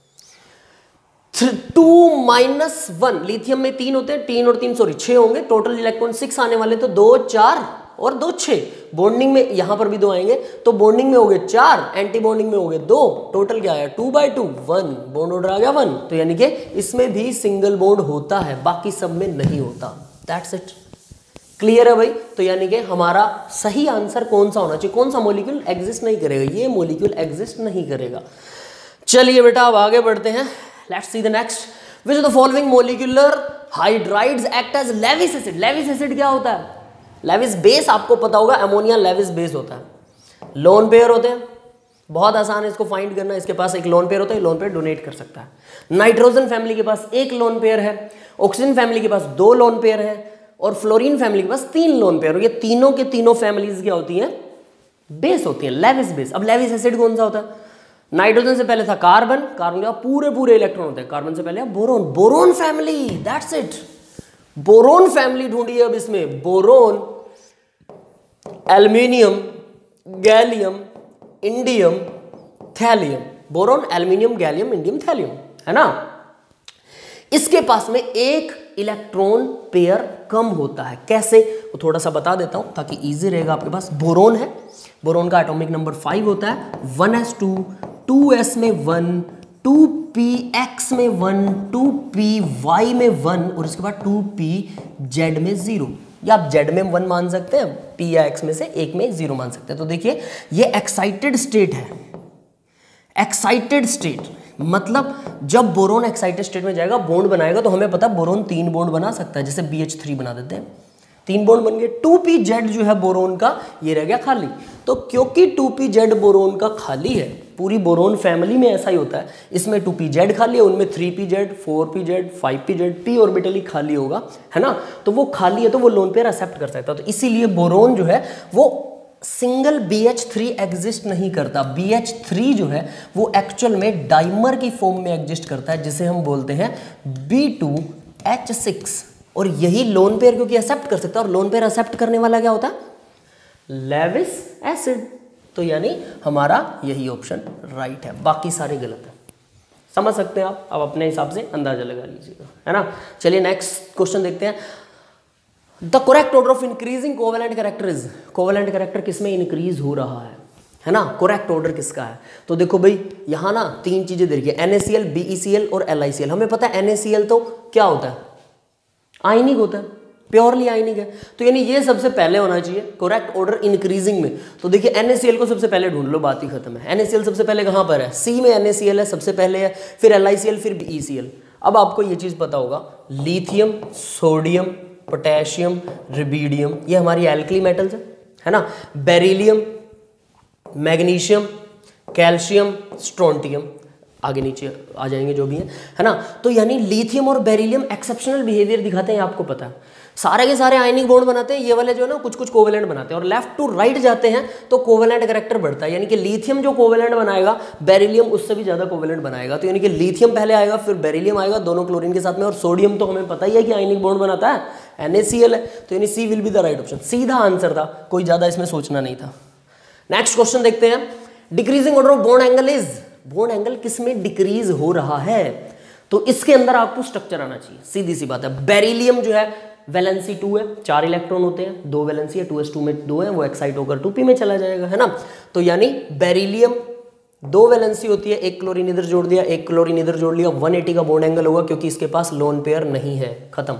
टू माइनस वन, लिथियम में तीन होते हैं, तीन और तीन सॉरी छह होंगे, टोटल इलेक्ट्रॉन सिक्स आने वाले, तो दो चार और दो छह। बॉन्डिंग में यहां पर भी दो आएंगे, तो बॉन्डिंग में हो गए चार, एंटी बॉन्डिंग में हो गए दो, टोटल क्या आया, two by two, one, bond order आ गया वन। तो यानी कि इसमें भी सिंगल बॉन्ड होता है, बाकी सब में नहीं होता। दैट्स इट, क्लियर है भाई। तो यानी कि हमारा सही आंसर कौन सा होना चाहिए, कौन सा मॉलिक्यूल एग्जिस्ट नहीं करेगा, ये मॉलिक्यूल एग्जिस्ट नहीं करेगा। चलिए बेटा अब आगे बढ़ते हैं, let's see the next. Which of the following molecular hydrides act as Lewis acid. Lewis acid क्या होता है, लेविस बेस आपको पता होगा, अमोनिया लेविस बेस होता है। लोन पेयर होते हैं, बहुत आसान है इसको फाइंड करना, इसके पास एक लोन पेयर होता है, लोन पेयर डोनेट कर सकता है। नाइट्रोजन फैमिली के पास एक लोन पेयर है, ऑक्सीजन फैमिली के पास दो लोन पेयर है, और फ्लोरीन फैमिली के पास तीन लोन पेयर। ये तीनों के तीनों फैमिलीज क्या होती हैं, बेस होती है, लेविस बेस। अब लेविस एसिड कौन सा होता है, नाइट्रोजन से पहले था कार्बन, कार्बन के बाद पूरे पूरे इलेक्ट्रॉन होते हैं, कार्बन से पहले boron, boron family, that's it, boron family ढूंढिए। अब इसमें boron, aluminium, gallium, indium, thallium, boron, aluminium, gallium, indium, thallium, है ना। इसके पास में एक इलेक्ट्रॉन पेयर कम होता है, कैसे वो थोड़ा सा बता देता हूं ताकि इजी रहेगा आपके पास। बोरोन है, बोरोन का एटॉमिक नंबर फाइव होता है, one S two, two S में वन, टू पी एक्स में वन, टू पी वाई में वन, और इसके बाद टू पी जेड में जीरो, या आप जेड में वन मान सकते हैं, पी या एक्स में से एक में जीरो मान सकते हैं। तो देखिए ये एक्साइटेड स्टेट है, एक्साइटेड स्टेट मतलब जब बोरोन एक्साइटेड स्टेट में जाएगा, बॉन्ड बनाएगा, तो हमें पता है बोरोन तीन बॉन्ड बना सकता है, जैसे बी एच थ्री बना देते हैं, तीन बॉन्ड बन गए। टू पी जेड जो है बोरोन का, ये रह गया खाली। तो क्योंकि टू पी जेड बोरोन का खाली है, पूरी बोरोन फैमिली में ऐसा ही होता है, इसमें टू पी जेड खाली है, उनमें three P Z, four P Z, five P Z, P orbital ही खाली होगा, है ना। तो वो खाली है, तो वो लोन पेयर एक्सेप्ट कर सकता है। तो इसीलिए बोरोन जो है वो single B H three exist नहीं करता। बी एच थ्री जो है वो एक्चुअल में डाइमर की फॉर्म में एग्जिस्ट करता है, जिसे हम बोलते हैं बी टू एच सिक्स, और यही लोन पेयर क्योंकि एक्सेप्ट कर सकता है, और लोन पेयर एक्सेप्ट करने वाला क्या होता है, लेविस एसिड। तो यानी हमारा यही ऑप्शन राइट है, बाकी सारे गलत है। समझ सकते हैं आप, अब अपने हिसाब से अंदाजा लगा लीजिएगा, है ना। चलिए नेक्स्ट क्वेश्चन देखते हैं। The correct order of increasing covalent character is, covalent character किसमें इंक्रीज हो रहा है, है ना, करेक्ट ऑर्डर किसका है। तो देखो भाई यहाँ ना तीन चीजें दे रखी है, N A C L, B E C L और एल आई सी एल। हमें पता है एन ए सी एल तो क्या होता है, आयनिक होता है, प्योरली आयनिक है। तो यानी ये सबसे पहले होना चाहिए करेक्ट ऑर्डर इंक्रीजिंग में। तो देखिए एन ए सी एल को सबसे पहले ढूंढ लो, बात ही खत्म है। एन ए सी एल सबसे पहले कहाँ पर है, सी में एन ए सी एल है सबसे पहले है, फिर एल आई सी एल, फिर बी ई सी एल। अब आपको ये चीज पता होगा, लिथियम, सोडियम, पोटेशियम, रुबिडियम, ये हमारी एल्कली मेटल्स है, है ना। बेरिलियम, मैग्नीशियम, कैल्शियम, स्ट्रोंटियम, आगे नीचे आ जाएंगे जो भी है, है ना। तो यानी लिथियम और बेरिलियम एक्सेप्शनल बिहेवियर दिखाते हैं, आपको पता है। सारे के सारे आयनिक बॉन्ड बनाते हैं, ये वाले जो है ना कुछ कुछ कोवेलेंट बनाते हैं, और लेफ्ट टू राइट जाते हैं तो कोवेलेंट कैरेक्टर बढ़ता है। यानी कि लिथियम जो कोवेलेंट बनाएगा, बेरिलियम उससे भी ज्यादा कोवेलेंट बनाएगा। तो यानी कि लिथियम पहले आएगा, फिर बेरिलियम आएगा, दोनों क्लोरीन के साथ में, और सोडियम तो हमें पता ही है कि आयनिक बॉन्ड बनाता है, एन ए सी एल है। तो यानी C will be the right option, सीधा आंसर था, कोई ज्यादा इसमें सोचना नहीं था। नेक्स्ट क्वेश्चन देखते हैं। Decreasing order of bond angle is, bond angle किसमें डिक्रीज हो रहा है, तो इसके अंदर आपको स्ट्रक्चर आना चाहिए, सीधी सी बात है। बेरिलियम जो है वैलेंसी टू है, चार इलेक्ट्रॉन होते हैं, दो वैलेंसी है, टू एस टू में दो है, वो एक्साइट होकर टू पी में चला जाएगा, है ना। तो यानी बेरिलियम दो वैलेंसी होती है, एक क्लोरीन इधर जोड़ दिया, एक क्लोरीन इधर जोड़ लिया, वन एटी का बॉन्ड एंगल होगा, क्योंकि इसके पास लोन पेयर नहीं है, खत्म।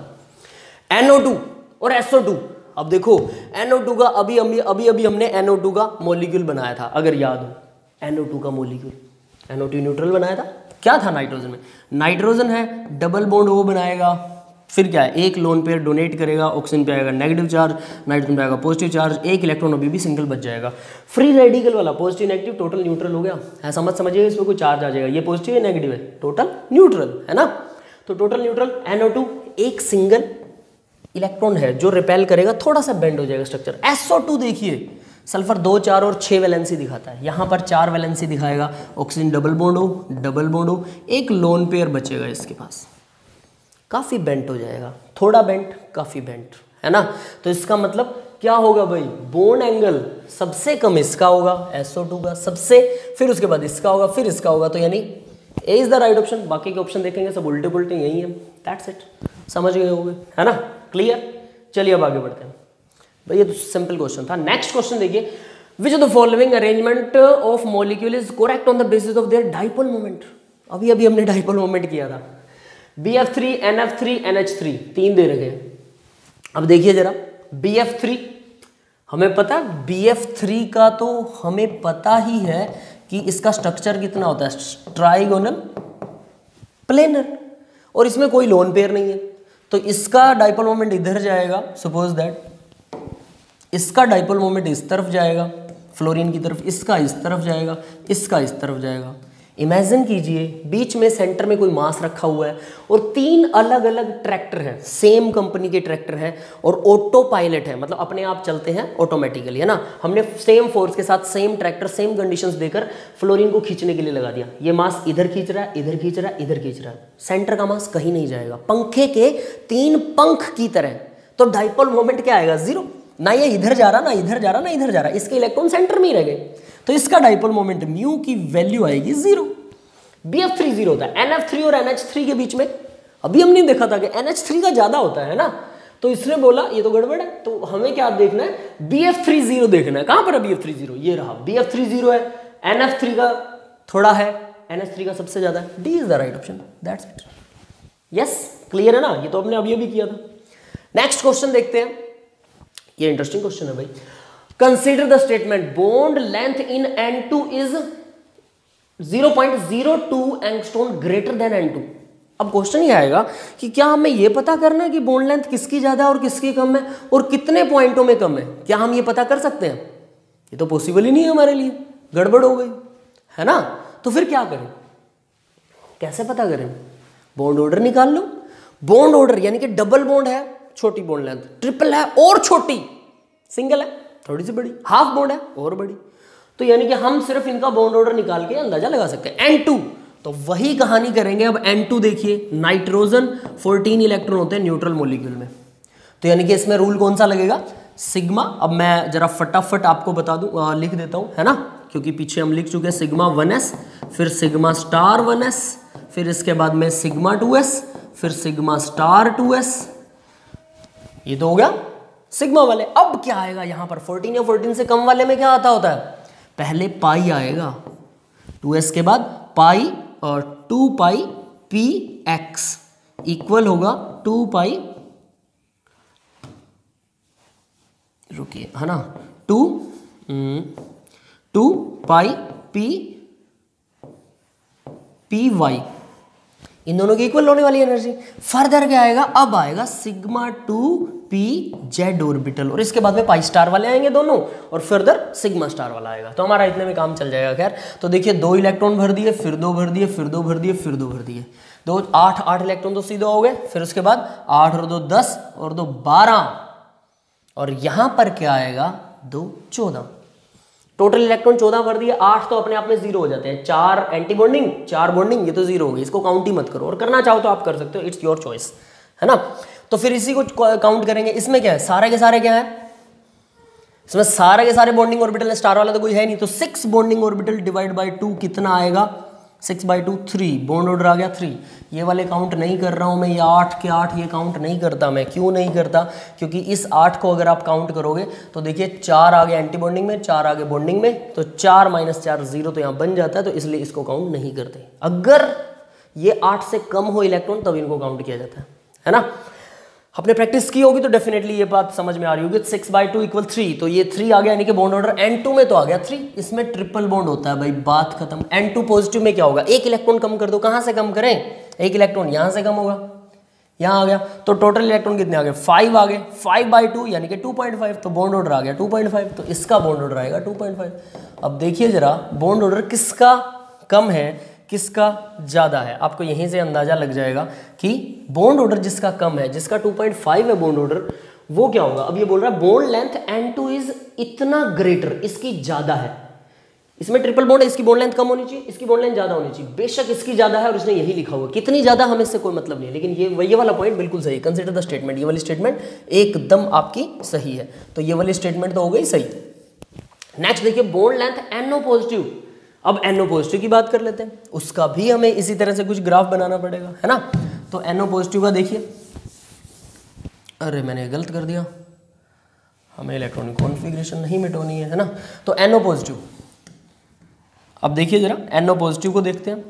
एन ओ टू और एस ओ टू, अब देखो एन ओ टू का अभी अभी अभी अभी हमने एन ओ टू का मॉलिक्यूल बनाया था, अगर याद हो, एन ओ टू का molecule, N O two neutral बनाया था, क्या था नाइट्रोजन में, नाइट्रोजन है, डबल बॉन्ड वो बनाएगा, फिर क्या है, एक लोन पेयर डोनेट करेगा, ऑक्सीजन पे आएगा नेगेटिव चार्ज, नाइट्रोजन पे आएगा पॉजिटिव चार्ज, एक इलेक्ट्रॉन अभी भी सिंगल बच जाएगा। फ्री रेडिकल वाला पॉजिटिव नेगेटिव टोटल न्यूट्रल हो गया, ऐसा मत समझिएगा इसमें कोई चार्ज आ जाएगा, ये पॉजिटिव है नेगेटिव है, टोटल न्यूट्रल, है ना। तो total neutral N O two, एक सिंगल इलेक्ट्रॉन है जो रिपेल करेगा, थोड़ा सा बेंड हो जाएगा स्ट्रक्चर। एस ओ टू देखिए, सल्फर दो, चार और छः वैलेंसी दिखाता है, यहाँ पर चार वैलेंसी दिखाएगा। ऑक्सीजन डबल बॉन्ड हो, डबल बॉन्ड हो, एक लोन पेयर बचेगा इसके पास, काफ़ी बेंट हो जाएगा, थोड़ा बेंट, काफ़ी बेंट, है ना। तो इसका मतलब क्या होगा भाई, बॉन्ड एंगल सबसे कम इसका होगा एस ओ टू का, सबसे, फिर उसके बाद इसका होगा, फिर इसका होगा। तो यानी A is the right option. बाकी के ऑप्शन देखेंगे सब उल्टे पुल्टे यही है। दैट्स इट, समझ गए होंगे, है ना, क्लियर। चलिए अब आगे बढ़ते हैं भाई, ये तो सिंपल क्वेश्चन था। नेक्स्ट क्वेश्चन देखिए, which of the following arrangement of molecule is correct on the basis of their dipole moment. अभी अभी हमने डाइपोल मोमेंट किया था। B F three, N F three, N H three, तीन दे रखे हैं। अब देखिए जरा, बी एफ थ्री हमें पता है, बी एफ थ्री का तो हमें पता ही है कि इसका स्ट्रक्चर कितना होता है, ट्राइगोनल प्लेनर, और इसमें कोई लोन पेयर नहीं है। तो इसका डाइपोल मोमेंट इधर जाएगा, सपोज दैट इसका डाइपोल मोमेंट इस तरफ जाएगा, फ्लोरीन की तरफ, इसका इस तरफ जाएगा, इसका इस तरफ जाएगा। इमेजिन कीजिए बीच में सेंटर में कोई मास रखा हुआ है और तीन अलग अलग ट्रैक्टर हैं, सेम कंपनी के ट्रैक्टर हैं और ऑटो पायलट है, मतलब अपने आप चलते हैं ऑटोमेटिकली, है ना। हमने सेम फोर्स के साथ सेम ट्रैक्टर सेम कंडीशंस देकर फ्लोरीन को खींचने के लिए लगा दिया। ये मास इधर खींच रहा है, इधर खींच रहा है, इधर खींच रहा है, सेंटर का मास कहीं नहीं जाएगा, पंखे के तीन पंख की तरह। तो डाइपोल मोमेंट क्या आएगा, जीरो। ना ये इधर जा रहा, ना इधर जा रहा, ना इधर जा रहा, इसके इलेक्ट्रॉन सेंटर में ही रह गए। तो इसका डाइपोल मोमेंट म्यू की वैल्यू आएगी zero. B F three zero होता है। एन एफ थ्री और एन एच थ्री के बीच में अभी हमने देखा था कि एन एच थ्री का ज्यादा होता है ना, तो इसने बोला ये तो गड़बड़ है, तो हमें क्या देखना है, बी एफ थ्री जीरो देखना है। कहां पर है बी एफ थ्री जीरो, ये रहा, बी एफ थ्री जीरो है, एन एफ थ्री का थोड़ा है, एन एच थ्री का सबसे ज्यादा है। D is the right option, that's it. Yes, clear है ना, ये तो हमने अभी अभी किया था। नेक्स्ट क्वेश्चन देखते हैं, ये इंटरेस्टिंग क्वेश्चन है भाई। Consider the statement bond length in N two is zero point zero two angstrom greater than N two. अब क्वेश्चन ये आएगा कि क्या हमें ये पता करना है कि बॉन्ड लेंथ किसकी ज्यादा है और किसकी कम है और कितने पॉइंटों में कम है, क्या हम ये पता कर सकते हैं? ये तो पॉसिबल ही नहीं है हमारे लिए, गड़बड़ हो गई, है ना। तो फिर क्या करें, कैसे पता करें? बॉन्ड ऑर्डर निकाल लो। बॉन्ड ऑर्डर यानी कि डबल बॉन्ड है, छोटी बॉन्ड लेंथ, ट्रिपल है और छोटी, सिंगल है थोड़ी सी बड़ी, हाफ बॉन्ड है और बड़ी। तो यानी कि हम सिर्फ इनका बॉन्ड ऑर्डर निकाल के अंदाजा लगा सकते हैं। एन टू, तो वही कहानी करेंगे। अब एन टू देखिए, नाइट्रोजन फोर्टीन इलेक्ट्रॉन होते हैं न्यूट्रल मॉलिक्यूल में, तो यानी कि इसमें रूल कौन सा लगेगा, सिग्मा। अब मैं जरा फटाफट आपको बता दूं, लिख देता हूं, है ना, क्योंकि पीछे हम लिख चुके हैं सिग्मा वन एस, फिर सिग्मा स्टार वन एस, फिर इसके बाद में सिग्मा टू एस, फिर सिग्मा स्टार टू एस। ये तो हो गया सिग्मा वाले। अब क्या आएगा यहां पर, फोर्टीन या फोर्टीन से कम वाले में क्या आता होता है, पहले पाई आएगा, टू एस के बाद पाई और two pi P X equal होगा टू पाई, रुकिए, है ना, two two pi P P Y, इन दोनों की इक्वल होने वाली एनर्जी। फर्दर क्या आएगा, अब आएगा sigma two P Z orbital, और इसके बाद में पाई स्टार वाले आएंगे दोनों, और फर्दर सिग्मा स्टार वाला आएगा। तो हमारा इतने में काम चल जाएगा। खैर, तो देखिए दो इलेक्ट्रॉन भर दिए, फिर दो भर दिए, फिर दो भर दिए, फिर दो भर दिए, दो आठ आठ इलेक्ट्रॉन तो सीधे हो गए। फिर उसके बाद आठ और दो दस और दो बारह, और यहां पर क्या आएगा, दो चौदह। टोटल इलेक्ट्रॉन चौदह भर दिए, आठ तो अपने आप में जीरो हो जाते हैं, चार एंटी बॉन्डिंग, चार बॉन्डिंग, ये तो जीरो हो गई, इसको काउंट ही मत करो, और करना चाहो तो आप कर सकते हो, इट्स योर चॉइस, है ना। तो फिर इसी को काउंट करेंगे। इसमें क्या है, सारे के सारे क्या है, इसमें सारे के सारे बॉन्डिंग ऑर्बिटल है, स्टार वाला तो कोई है नहीं, तो six bonding orbital divide by two कितना आएगा, six by two three, bond order आ गया थ्री। ये वाले काउंट नहीं कर रहा हूं मैं, ये आठ के आठ ये काउंट नहीं करता मैं। क्यों नहीं करता, क्योंकि इस आठ को अगर आप काउंट करोगे तो देखिए चार आगे एंटी बॉन्डिंग में, चार आगे बॉन्डिंग में, तो चार माइनस चार जीरो, तो यहाँ बन जाता है, तो इसलिए इसको काउंट नहीं करते। अगर ये आठ से कम हो इलेक्ट्रॉन तब इनको काउंट किया जाता है, है ना। आपने प्रैक्टिस की होगी तो डेफिनेटली ये बात समझ में आ रही होगी। Six by two equal three, तो ये थ्री आ गया, यानी कि बॉन्ड ऑर्डर एन टू में तो आ गया थ्री, इसमें ट्रिपल बॉन्ड होता है भाई, बात खत्म। एन टू पॉजिटिव में क्या होगा, एक इलेक्ट्रॉन कम कर दो, कहां से कम करें, एक इलेक्ट्रॉन यहां से कम होगा, यहां आ गया, तो टोटल इलेक्ट्रॉन कितने आ गए, फाइव आ गए, फाइव बाई टू यानी कि टू पॉइंट फाइव, तो बॉन्ड ऑर्डर आ गया टू पॉइंट फाइव, तो इसका बॉन्ड ऑर्डर आएगा टू पॉइंट फाइव। अब देखिए जरा बॉन्ड ऑर्डर किसका कम है, किसका ज़्यादा है। आपको यहीं से अंदाज़ा लग जाएगा कि बॉन्ड ऑर्डर जिसका कम है, जिसका टू पॉइंट फाइव है बॉन्ड ऑर्डर, वो क्या होगा। अब ये बोल रहा है bond length N two is इतना ग्रेटर, इसकी ज़्यादा है। इसमें ट्रिपल बॉन्ड है, इसकी बॉन्ड लेंथ कम होनी चाहिए, इसकी बॉन्ड लेंथ ज़्यादा होनी चाहिए। बेशक इसकी ज़्यादा है और इसने यही लिखा हुआ, कितनी ज़्यादा हमें इससे कोई मतलब नहीं है, लेकिन ये ये वाला पॉइंट बिल्कुल सही है। कंसिडर द स्टेटमेंट, ये वाली स्टेटमेंट एकदम आपकी सही है। तो ये वाली स्टेटमेंट तो हो गई सही। नेक्स्ट देखिए बॉन्ड लेंथ एनओ पॉजिटिव। अब एनओ पॉजिटिव की बात कर लेते हैं, उसका भी हमें इसी तरह से कुछ ग्राफ बनाना पड़ेगा, है ना। तो एनओ पॉजिटिव का देखिए, अरे मैंने गलत कर दिया, हमें इलेक्ट्रॉनिक कॉन्फ़िगरेशन नहीं मिटानी है, है ना। तो एनओ पॉजिटिव, अब देखिए जरा एनओ पॉजिटिव को देखते हैं।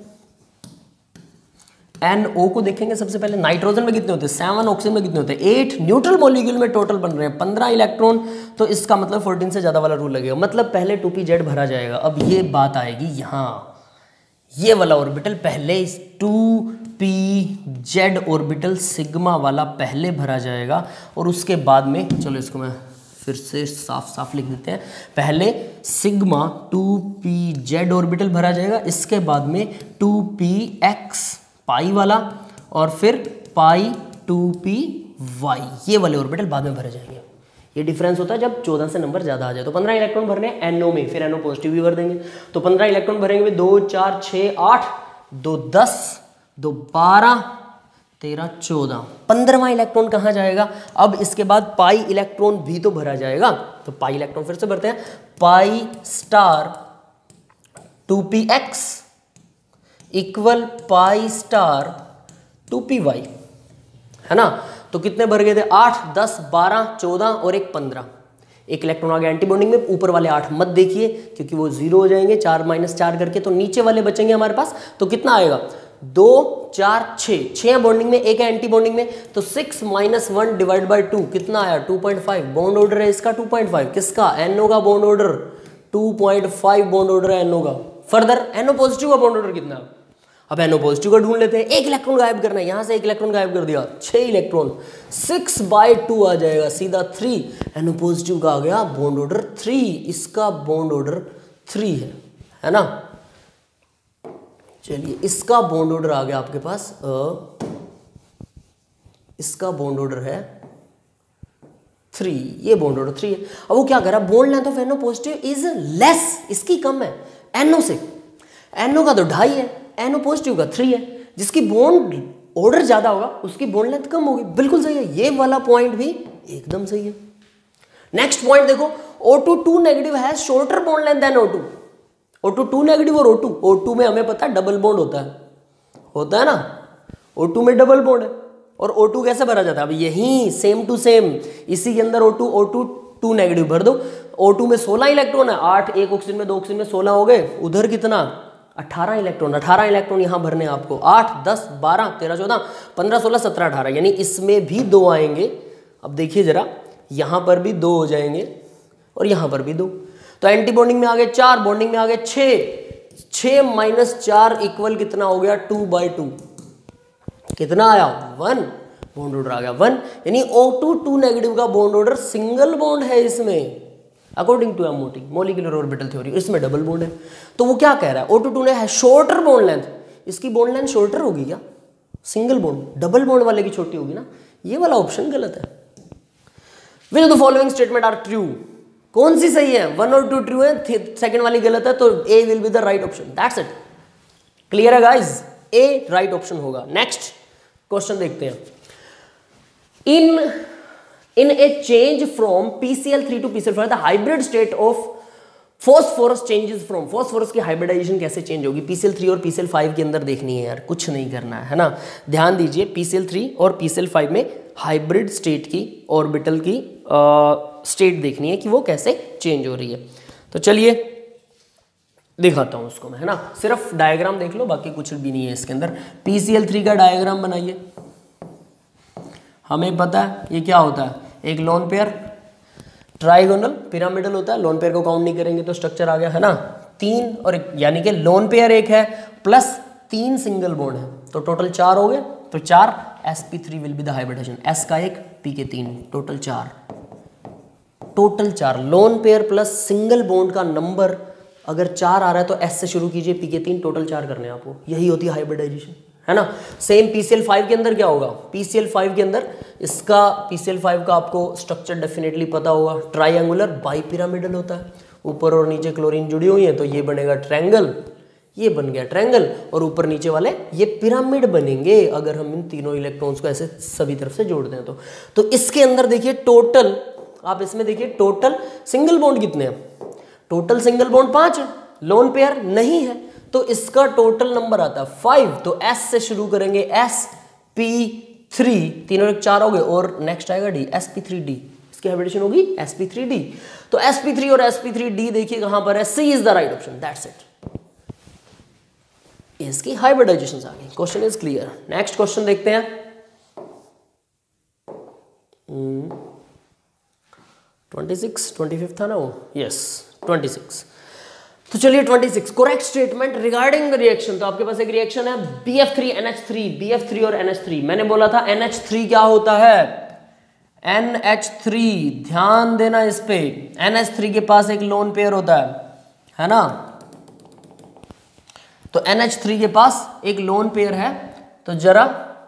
एनओ को देखेंगे सबसे पहले, नाइट्रोजन में कितने होते हैं, सेवन, ऑक्सीजन में कितने होते हैं, एट, न्यूट्रल मॉलिक्यूल में टोटल बन रहे हैं पंद्रह इलेक्ट्रॉन। तो इसका मतलब फोर्टीन से ज्यादा वाला रूल लगेगा, मतलब पहले टू पी जेड भरा जाएगा। अब ये बात आएगी यहाँ, ये वाला ऑर्बिटल पहले, two P Z orbital sigma वाला पहले भरा जाएगा, और उसके बाद में, चलो इसको मैं फिर से साफ साफ लिख देते हैं, पहले sigma two P Z orbital भरा जाएगा, इसके बाद में टू पी एक्स पाई वाला, और फिर पाई टू पी वाई, ये वाले ऑर्बिटल बाद में भरे जाएंगे। ये डिफरेंस होता है जब चौदह से नंबर ज्यादा आ जाए। तो पंद्रह इलेक्ट्रॉन भरने हैं एनओ में, फिर एनओ पॉजिटिव भी भर देंगे। तो पंद्रह इलेक्ट्रॉन भरेंगे, दो चार छः आठ, दो दस, दो बारह, तेरह, चौदह, पंद्रहवां इलेक्ट्रॉन कहाँ जाएगा। अब इसके बाद पाई इलेक्ट्रॉन भी तो भरा जाएगा, तो पाई इलेक्ट्रॉन फिर से भरते हैं, pi star two P X equal pi star two P Y, है ना। तो कितने भर गए थे, आठ, दस, बारह, चौदह और एक पंद्रह। एक इलेक्ट्रॉन आ गया एंटी बॉन्डिंग में, ऊपर वाले आठ मत देखिए क्योंकि वो जीरो हो जाएंगे, चार माइनस चार करके, तो नीचे वाले बचेंगे हमारे पास। तो कितना आएगा, दो, चार, छः, छः बॉन्डिंग में, एक है एंटी बॉन्डिंग में, तो six minus one divide by two कितना आया, two point five. Bond order है इसका टू पॉइंट फाइव, किसका, एनओ का bond order two point five bond order है एनओ का। फर्दर एनओ पॉजिटिव का बॉन्ड ऑर्डर कितना है, अब एनओ पॉजिटिव का ढूंढ लेते हैं। एक इलेक्ट्रॉन गायब करना है, यहां से एक इलेक्ट्रॉन गायब कर दिया, छह इलेक्ट्रॉन, सिक्स बाय टू आ जाएगा सीधा थ्री। एनओ पॉजिटिव का आ गया बॉन्ड ऑर्डर थ्री, इसका बॉन्ड ऑर्डर थ्री है, है ना। चलिए इसका बॉन्ड ऑर्डर आ गया आपके पास, आ, इसका बॉन्ड ऑर्डर है थ्री, ये बॉन्ड ऑर्डर थ्री है। अब वो क्या कर रहा है, bond length of NO positive is less, इसकी कम है एनओ से। एनओ का तो ढाई है, एनओ पॉजिटिव का थ्री है, जिसकी बॉन्ड ऑर्डर ज्यादा होगा उसकी बॉन्ड लेंथ कम होगी। बिल्कुल सही है, ये वाला पॉइंट भी एकदम सही है। नेक्स्ट पॉइंट देखो, ओ टू टू नेगेटिव है shorter bond length than O two. O two two negative और ओ टू, ओ टू में हमें पता है डबल बॉन्ड होता है, होता है ना, ओ टू में डबल बॉन्ड है। और ओ टू कैसे भरा जाता है, अब यही सेम टू सेम इसी के अंदर O two O two two negative भर दो। ओ टू में सोलह इलेक्ट्रॉन है, आठ, एक ऑक्सीजन में, दो ऑक्सीजन में, सोलह हो गए। उधर कितना, अठारह इलेक्ट्रॉन, अठारह इलेक्ट्रॉन यहां भरने हैं आपको, आठ, दस, बारह, तेरह, चौदह, पंद्रह, सोलह, सत्रह, अठारह, यानी इसमें भी दो आएंगे। अब देखिए जरा, यहां पर भी दो हो जाएंगे और यहां पर भी दो। तो एंटी बॉन्डिंग में आ गए चार, बॉन्डिंग में आ गए छह, छह माइनस चार इक्वल कितना हो गया, टू बाई टू, कितना आया, वन। बॉन्ड ऑर्डर आ गया वन, यानी ओ टू टू नेगेटिव का बॉन्ड ऑर्डर सिंगल बॉन्ड है इसमें, according to MOT molecular orbital theory. इसमें डबल बॉन्ड है, तो वो क्या कह रहा है, ओ टू टू ने है शॉर्टर बॉन्ड लेंथ, इसकी बॉन्ड लेंथ शॉर्टर होगी क्या, सिंगल बॉन्ड, डबल बॉन्ड वाले की छोटी होगी ना। ये वाला ऑप्शन गलत है। Which of the following statement are true, कौन सी सही है, वन और टू ट्रू है, सेकंड वाली गलत है, तो A will be the right option, that's it. Clear है गाइज, ए राइट ऑप्शन होगा। नेक्स्ट क्वेश्चन देखते हैं, in in a change from P C L three to P C L five the hybrid state of phosphorus changes from, phosphorus की हाइब्रिडाइजेशन कैसे चेंज होगी, पी सी एल थ्री और पी सी एल फाइव के अंदर देखनी है यार, कुछ नहीं करना है, है ना। ध्यान दीजिए, पी सी एल थ्री और पी सी एल फाइव में हाइब्रिड स्टेट की, ऑर्बिटल की स्टेट देखनी है कि वो कैसे चेंज हो रही है। तो चलिए दिखाता हूं उसको मैं, है ना। सिर्फ डायग्राम देख लो, बाकी कुछ भी नहीं है इसके अंदर। पी सी एल थ्री का डायग्राम बनाइए। हमें पता है ये क्या होता है, एक लोन पेयर, ट्राइगोनल पिरामिडल होता है, लोन पेयर को काउंट नहीं करेंगे तो स्ट्रक्चर आ गया, है ना। तीन और एक, यानी कि लोन पेयर एक है प्लस तीन सिंगल बॉन्ड है, तो टोटल चार हो गए। तो चार, S P three will be the hybridisation, S का एक, पी के तीन, टोटल चार, टोटल चार। Lone pair plus single bond का नंबर अगर चार आ रहा है तो एस से शुरू कीजिए, पी के तीन, टोटल चार करने हैं आपको, यही होती है हाइब्रिडाइजेशन, है ना। Same P C L five के अंदर क्या होगा, पी सी एल फाइव के अंदर इसका पी सी एल फाइव का आपको स्ट्रक्चर डेफिनेटली पता होगा, ट्राइंगुलर बाइपिरामिडल होता है, ऊपर और नीचे क्लोरीन जुड़ी हुई है तो ये बनेगा ट्रायंगल, ये बन गया ट्रायंगल, और ऊपर नीचे वाले ये पिरामिड बनेंगे अगर हम इन तीनों इलेक्ट्रॉन्स को ऐसे सभी तरफ से जोड़ दें तो। तो इसके अंदर देखिए टोटल, आप इसमें देखिए टोटल सिंगल बॉन्ड कितने हैं, टोटल सिंगल बॉन्ड पांच है, लोन पेयर नहीं है, तो इसका टोटल नंबर आता है फाइव। तो एस से शुरू करेंगे, एस पी थ्री, तीनों एक चार हो गए, और नेक्स्ट आएगा D, S P three D, इसकी हाइब्रिडेशन होगी एस पी थ्री डी। तो एस पी थ्री और एस पी थ्री डी देखिए कहां पर है, C is the right option, that's it, इसकी हाइब्रिडाइजेशन आ गई। Question is clear. Next question देखते हैं, ट्वेंटी सिक्स, ट्वेंटी फिफ्थ था ना वो, यस ट्वेंटी सिक्स। तो चलिए twenty six, correct statement regarding the reaction. तो आपके पास एक रिएक्शन है B F three N H three, B F three और एन एच थ्री। मैंने बोला था एन एच थ्री क्या होता है, एन एच थ्री, ध्यान देना इस पे, एन एच थ्री के पास एक लोन पेयर होता है, है ना। तो एन एच थ्री के पास एक लोन पेयर है, तो जरा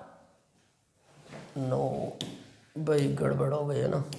नो भाई गड़बड़ हो गई है ना,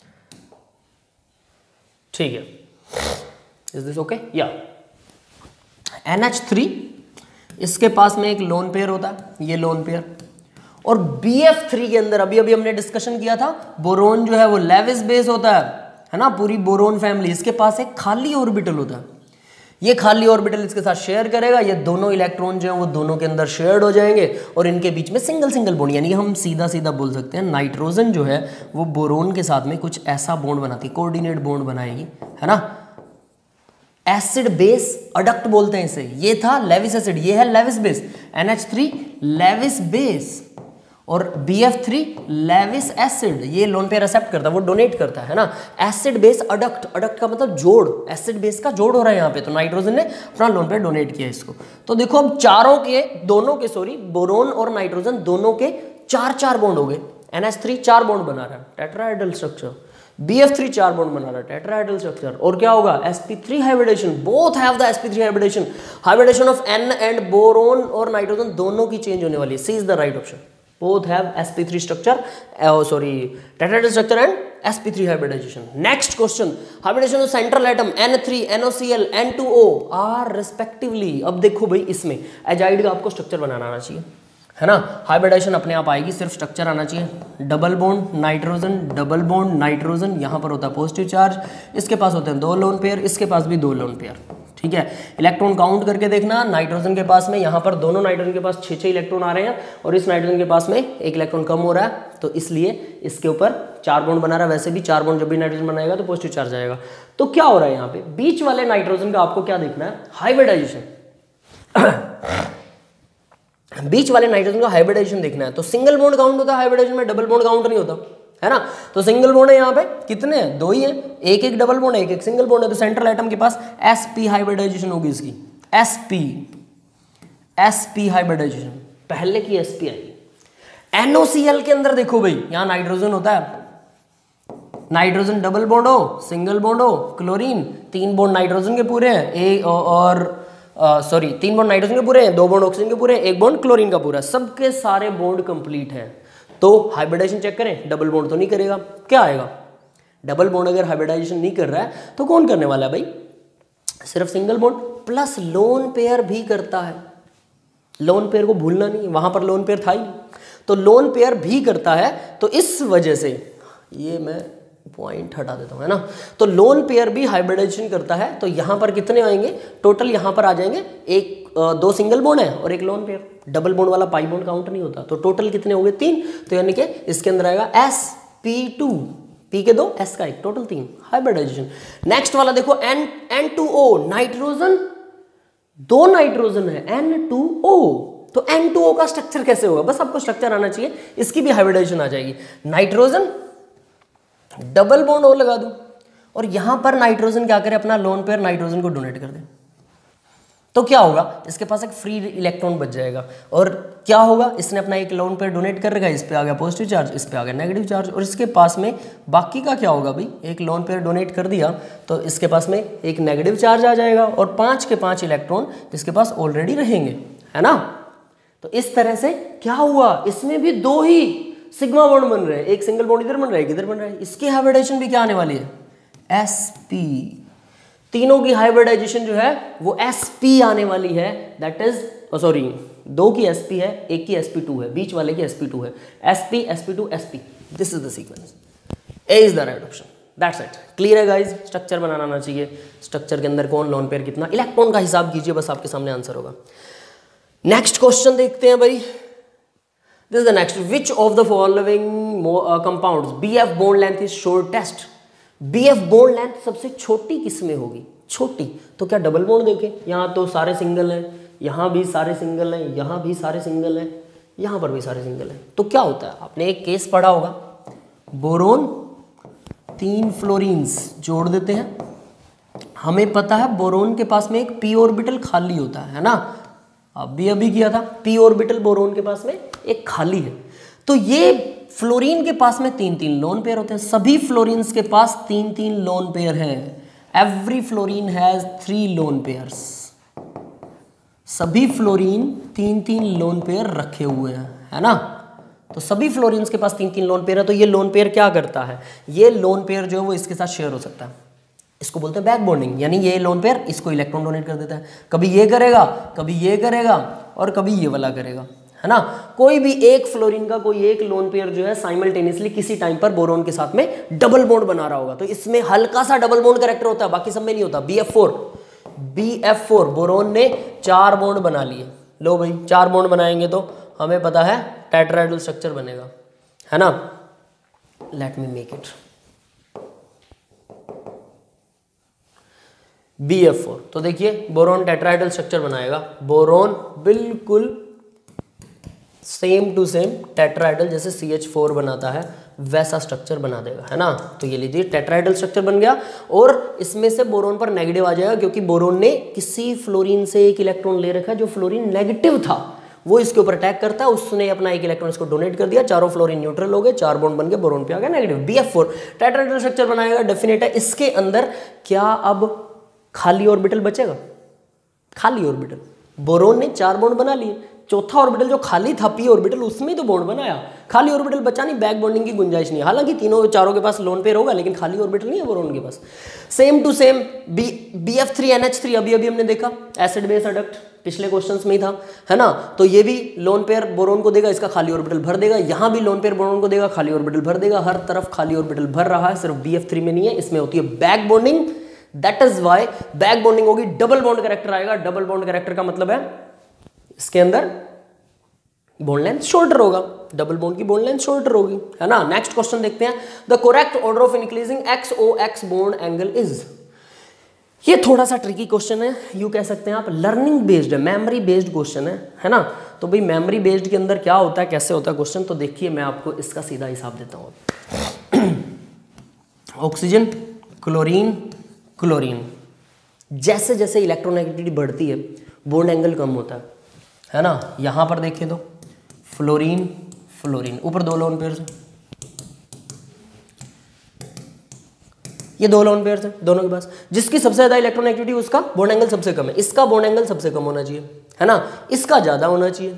ठीक है, इज दिस ओके, या एन एच थ्री इसके पास में एक लोन पेयर होता है, ये लोन पेयर, और बी एफ थ्री के अंदर अभी अभी हमने डिस्कशन किया था बोरोन जो है वो लेविस बेस होता है, है ना, पूरी बोरोन फैमिली, इसके पास एक खाली ऑर्बिटल होता है, ये खाली ऑर्बिटल इसके साथ शेयर करेगा, ये दोनों इलेक्ट्रॉन जो है वो दोनों के अंदर शेयर्ड हो जाएंगे, और इनके बीच में सिंगल सिंगल बॉन्ड, यानी हम सीधा सीधा बोल सकते हैं नाइट्रोजन जो है वो बोरोन के साथ में कुछ ऐसा बॉन्ड बनाती है, कोऑर्डिनेट बॉन्ड बनाएगी, है ना। एसिड बेस अडक्ट बोलते हैं इसे, ये था लेविस एसिड, ये है Lewis base, N H three Lewis base, और B F three Lewis acid, ये लोन पेयर एक्सेप्ट करता है, वो डोनेट करता है ना। एसिड बेस अडक्ट, अडक्ट का मतलब जोड़, एसिड बेस का जोड़ हो रहा है यहाँ पे, तो नाइट्रोजन ने अपना लोन पेयर डोनेट किया इसको। तो देखो अब चारों के, दोनों के सॉरी, बोरोन और नाइट्रोजन दोनों के चार चार बॉन्ड हो गए, एन एच थ्री चार बॉन्ड बना रहा है, tetrahedral structure, B F three चार बॉन्ड बना रहा है, टेट्राहेड्रल स्ट्रक्चर, और क्या होगा, S P three hybridisation, both have the S P three hybridisation, hybridisation of N and boron और नाइट्रोजन दोनों की चेंज होने वाली है, C is the right option, both have s p three structure, oh sorry, tetrahedral structure and s p three hybridization. Next question, hybridization of central atom N three, N O C L, N two O are respectively. अब देखो भाई इसमें एजाइड का आपको स्ट्रक्चर बनाना आना चाहिए, है ना, हाइब्रिडाइजेशन अपने आप आएगी, सिर्फ स्ट्रक्चर आना चाहिए, double bond nitrogen, double bond nitrogen, यहाँ पर होता है पॉजिटिव चार्ज, इसके पास होते हैं दो लोन पेयर, इसके पास भी दो लोन पेयर, ठीक है। इलेक्ट्रॉन काउंट करके देखना, नाइट्रोजन के पास में यहाँ पर दोनों नाइट्रोजन के पास छः छः इलेक्ट्रॉन आ रहे हैं, और इस नाइट्रोजन के पास में एक इलेक्ट्रॉन कम हो रहा है, तो इसलिए इसके ऊपर चार बॉन्ड बना रहा है, वैसे भी चार बॉन्ड जब भी नाइट्रोजन बनाएगा तो पॉजिटिव चार्ज आएगा। तो क्या हो रहा है यहाँ पे, बीच वाले नाइट्रोजन का आपको क्या देखना है, हाइब्रिडाइजेशन, बीच वाले नाइट्रोजन का हाइब्रिडाइजेशन देखना है। तो सिंगल बॉन्ड काउंट होता है हाइब्रिडाइजेशन में, डबल बॉन्ड काउंट नहीं होता, है ना। तो सिंगल बॉन्ड है यहाँ पे कितने हैं, दो ही है, एक एक डबल बॉन्ड है, एक एक सिंगल बॉन्ड है, तो सेंट्रल एटम के पास sp हाइब्रिडाइजेशन होगी इसकी, sp sp हाइब्रिडाइजेशन, पहले की sp आएगी। एन ओ सी एल के अंदर देखो भाई, यहाँ नाइट्रोजन होता है, नाइट्रोजन डबल बॉन्ड हो, सिंगल बॉन्ड हो, क्लोरीन, तीन बॉन्ड नाइट्रोजन के पूरे हैं, ए और सॉरी तीन बॉन्ड नाइट्रोजन के पूरे हैं, दो बॉन्ड ऑक्सीजन के पूरे हैं, एक बॉन्ड क्लोरीन का पूरा, सबके सारे बॉन्ड कंप्लीट हैं। तो हाइब्रिडाइजेशन चेक करें, डबल बॉन्ड तो नहीं करेगा, क्या आएगा, डबल बॉन्ड अगर हाइब्रिडाइजेशन नहीं कर रहा है तो कौन करने वाला है भाई, सिर्फ single bond, plus lone pair भी करता है, लोन पेयर को भूलना नहीं, वहां पर लोन पेयर था ही, तो लोन पेयर भी करता है, तो इस वजह से ये मैं पॉइंट हटा देता हूं, है ना। तो लोन पेयर भी हाइब्रिडाइजेशन करता है, तो यहां पर कितने आएंगे टोटल, यहां पर आ जाएंगे एक, दो सिंगल बॉन्ड है और एक लोन पेयर, डबल बॉन्ड वाला पाई बॉन्ड काउंट नहीं होता, तो टोटल कितने हो गए, तीन, तो यानी कि इसके अंदर आएगा एस पी टू, पी के दो, एस का एक, टोटल तीन, हाइब्रिडाइजेशन। नेक्स्ट वाला देखो N N two O, nitrogen, दो नाइट्रोजन है, एन टू ओ, तो एन टू ओ का स्ट्रक्चर कैसे होगा, बस आपको स्ट्रक्चर आना चाहिए, इसकी भी हाइब्रिडाइजेशन आ जाएगी, नाइट्रोजन डबल बॉन्ड और लगा दूं, और यहां पर नाइट्रोजन क्या करे, अपना लोन पेयर नाइट्रोजन को डोनेट कर दे, तो क्या होगा, इसके पास एक फ्री इलेक्ट्रॉन बच जाएगा और क्या होगा, इसने अपना एक लोन पेयर डोनेट कर रखा है, इस पे आ गया पॉजिटिव चार्ज, इस पे आ गया नेगेटिव चार्ज, और इसके पास में बाकी का क्या होगा भाई, एक लोन पेयर डोनेट कर दिया तो इसके पास में एक नेगेटिव चार्ज आ जाएगा और पाँच के पाँच इलेक्ट्रॉन इसके पास ऑलरेडी रहेंगे, है ना। तो इस तरह से क्या हुआ, इसमें भी दो ही सिग्मा बॉन्ड बन रहे हैं, एक सिंगल बॉन्ड इधर बन रहा है, इधर बन रहा है। इसकी हाइब्रिडाइजेशन भी क्या आने वाली है, sp, तीनों की हाइब्रिडाइजेशन जो है वो sp आने वाली है, दैट इज सॉरी दो की sp है, एक की sp टू है, बीच वाले की sp टू है, sp sp two sp, this is the sequence, a is the right option, that's it. Clear है गाइज, स्ट्रक्चर बनाना आना चाहिए, स्ट्रक्चर के अंदर कौन लोन पेयर कितना, इलेक्ट्रॉन का हिसाब कीजिए, बस आपके सामने आंसर होगा। नेक्स्ट क्वेश्चन देखते हैं भाई, this is the next, which of the following compounds bf bond length is shortest, bf bond length सबसे छोटी किसमें होगी, छोटी, तो क्या डबल बॉन्ड देखें, यहाँ तो सारे सिंगल हैं, यहाँ भी सारे सिंगल हैं, यहाँ भी सारे सिंगल हैं, यहाँ पर भी सारे सिंगल हैं, तो क्या होता है, आपने एक केस पढ़ा होगा, बोरोन तीन फ्लोरीन्स जोड़ देते हैं, हमें पता है बोरोन के पास में एक p ऑर्बिटल खाली होता है ना, अभी अभी किया था, p ऑर्बिटल बोरोन के पास में एक खाली है, तो ये फ्लोरीन के पास में तीन तीन लोन पेयर होते हैं, सभी फ्लोरीन्स के पास तीन तीन लोन पेयर हैं, every fluorine has three lone pairs, सभी फ्लोरीन तीन तीन लोन पेयर रखे हुए हैं, है ना। तो सभी फ्लोरीन्स के पास तीन तीन लोन पेयर है, तो ये लोन पेयर क्या करता है, ये लोन पेयर जो है वो इसके साथ शेयर हो सकता है, इसको बोलते हैं बैक बॉन्डिंग, यानी ये लोन पेयर इसको इलेक्ट्रॉन डोनेट कर देता है, कभी ये करेगा, कभी ये करेगा और कभी ये वाला करेगा, है ना। कोई भी एक फ्लोरीन का कोई एक लोन पेयर जो है साइमल्टेनियसली किसी टाइम पर बोरोन के साथ में डबल बॉन्ड बना रहा होगा, तो इसमें हल्का सा डबल बॉन्ड कैरेक्टर होता है, बाकी सब में नहीं होता। B F four, B F four boron ने चार बॉन्ड बना लिए, लो भाई चार बॉन्ड बनाएंगे तो हमें पता है टेट्राहेड्रल स्ट्रक्चर बनेगा, है ना। Let me make it B F four, तो देखिए बोरोन टेट्राहेड्रल स्ट्रक्चर बनाएगा, बोरोन बिल्कुल सेम टू सेम टेट्राहेड्रल जैसे सी एच फोर बनाता है वैसा स्ट्रक्चर बना देगा, है ना। तो ये लीजिए टेट्राहेड्रल स्ट्रक्चर बन गया और इसमें से बोरोन पर नेगेटिव आ जाएगा, क्योंकि बोरोन ने किसी फ्लोरीन से एक इलेक्ट्रॉन ले रखा है जो फ्लोरीन नेगेटिव था, वो इसके ऊपर अटैक करता है, उसने अपना एक इलेक्ट्रॉन इसको डोनेट कर दिया, चारों फ्लोरीन न्यूट्रल हो गए, चार बॉन्ड बन गए, बोरोन पे आ गया negative. B F four tetrahedral structure बनाएगा, डेफिनेट है। इसके अंदर क्या अब खाली ऑर्बिटल बचेगा, खाली ऑर्बिटल, बोरोन ने चार बॉन्ड बना लिए, चौथा ऑर्बिटल जो खाली था पी ऑर्बिटल उसमें तो बॉन्ड बनाया, खाली ऑर्बिटल बचा नहीं, बैक बॉन्डिंग की गुंजाइश नहीं, हालांकि तीनों चारों के पास लोन पेयर होगा लेकिन खाली ऑर्बिटल नहीं है बोरोन के पास। Same to same B B F three N H three अभी अभी हमने देखा, एसिड बेस अडक्ट पिछले क्वेश्चंस में ही था, है ना। तो ये भी लोन पेयर बोरोन को देगा, इसका खाली ऑर्बिटल भर देगा, यहाँ भी लोन पेयर बोरोन को देगा, खाली ऑर्बिटल भर देगा, हर तरफ खाली ऑर्बिटल भर रहा है, सिर्फ बी एफ थ्री में नहीं है, इसमें होती है back bonding, that is why back bonding होगी, डबल बॉन्ड कैरेक्टर आएगा। डबल बॉन्ड कैरेक्टर का मतलब है इसके अंदर बॉन्ड लेंथ शॉर्टर होगा, डबल बॉन्ड की बॉन्ड लेंथ शॉर्टर होगी, है ना। नेक्स्ट क्वेश्चन देखते हैं, the correct order of increasing X O X bond angle is, ये थोड़ा सा ट्रिकी क्वेश्चन है, यू कह सकते हैं आप, लर्निंग बेस्ड है, मेमोरी बेस्ड क्वेश्चन है, है ना। तो भाई मेमोरी बेस्ड के अंदर क्या होता है, कैसे होता है क्वेश्चन, तो देखिए मैं आपको इसका सीधा हिसाब देता हूँ। ऑक्सीजन, क्लोरीन, क्लोरीन, जैसे जैसे इलेक्ट्रोनेगेटिविटी बढ़ती है बॉन्ड एंगल कम होता है, है ना। यहां पर देखिए तो फ्लोरीन, फ्लोरीन, ऊपर दो लोन पेयर है, ये दो लोन पेयर है दोनों के पास, जिसकी सबसे ज्यादा इलेक्ट्रोनेगेटिविटी उसका बॉन्ड एंगल सबसे कम है, इसका बॉन्ड एंगल सबसे कम होना चाहिए, है ना, इसका ज्यादा होना चाहिए।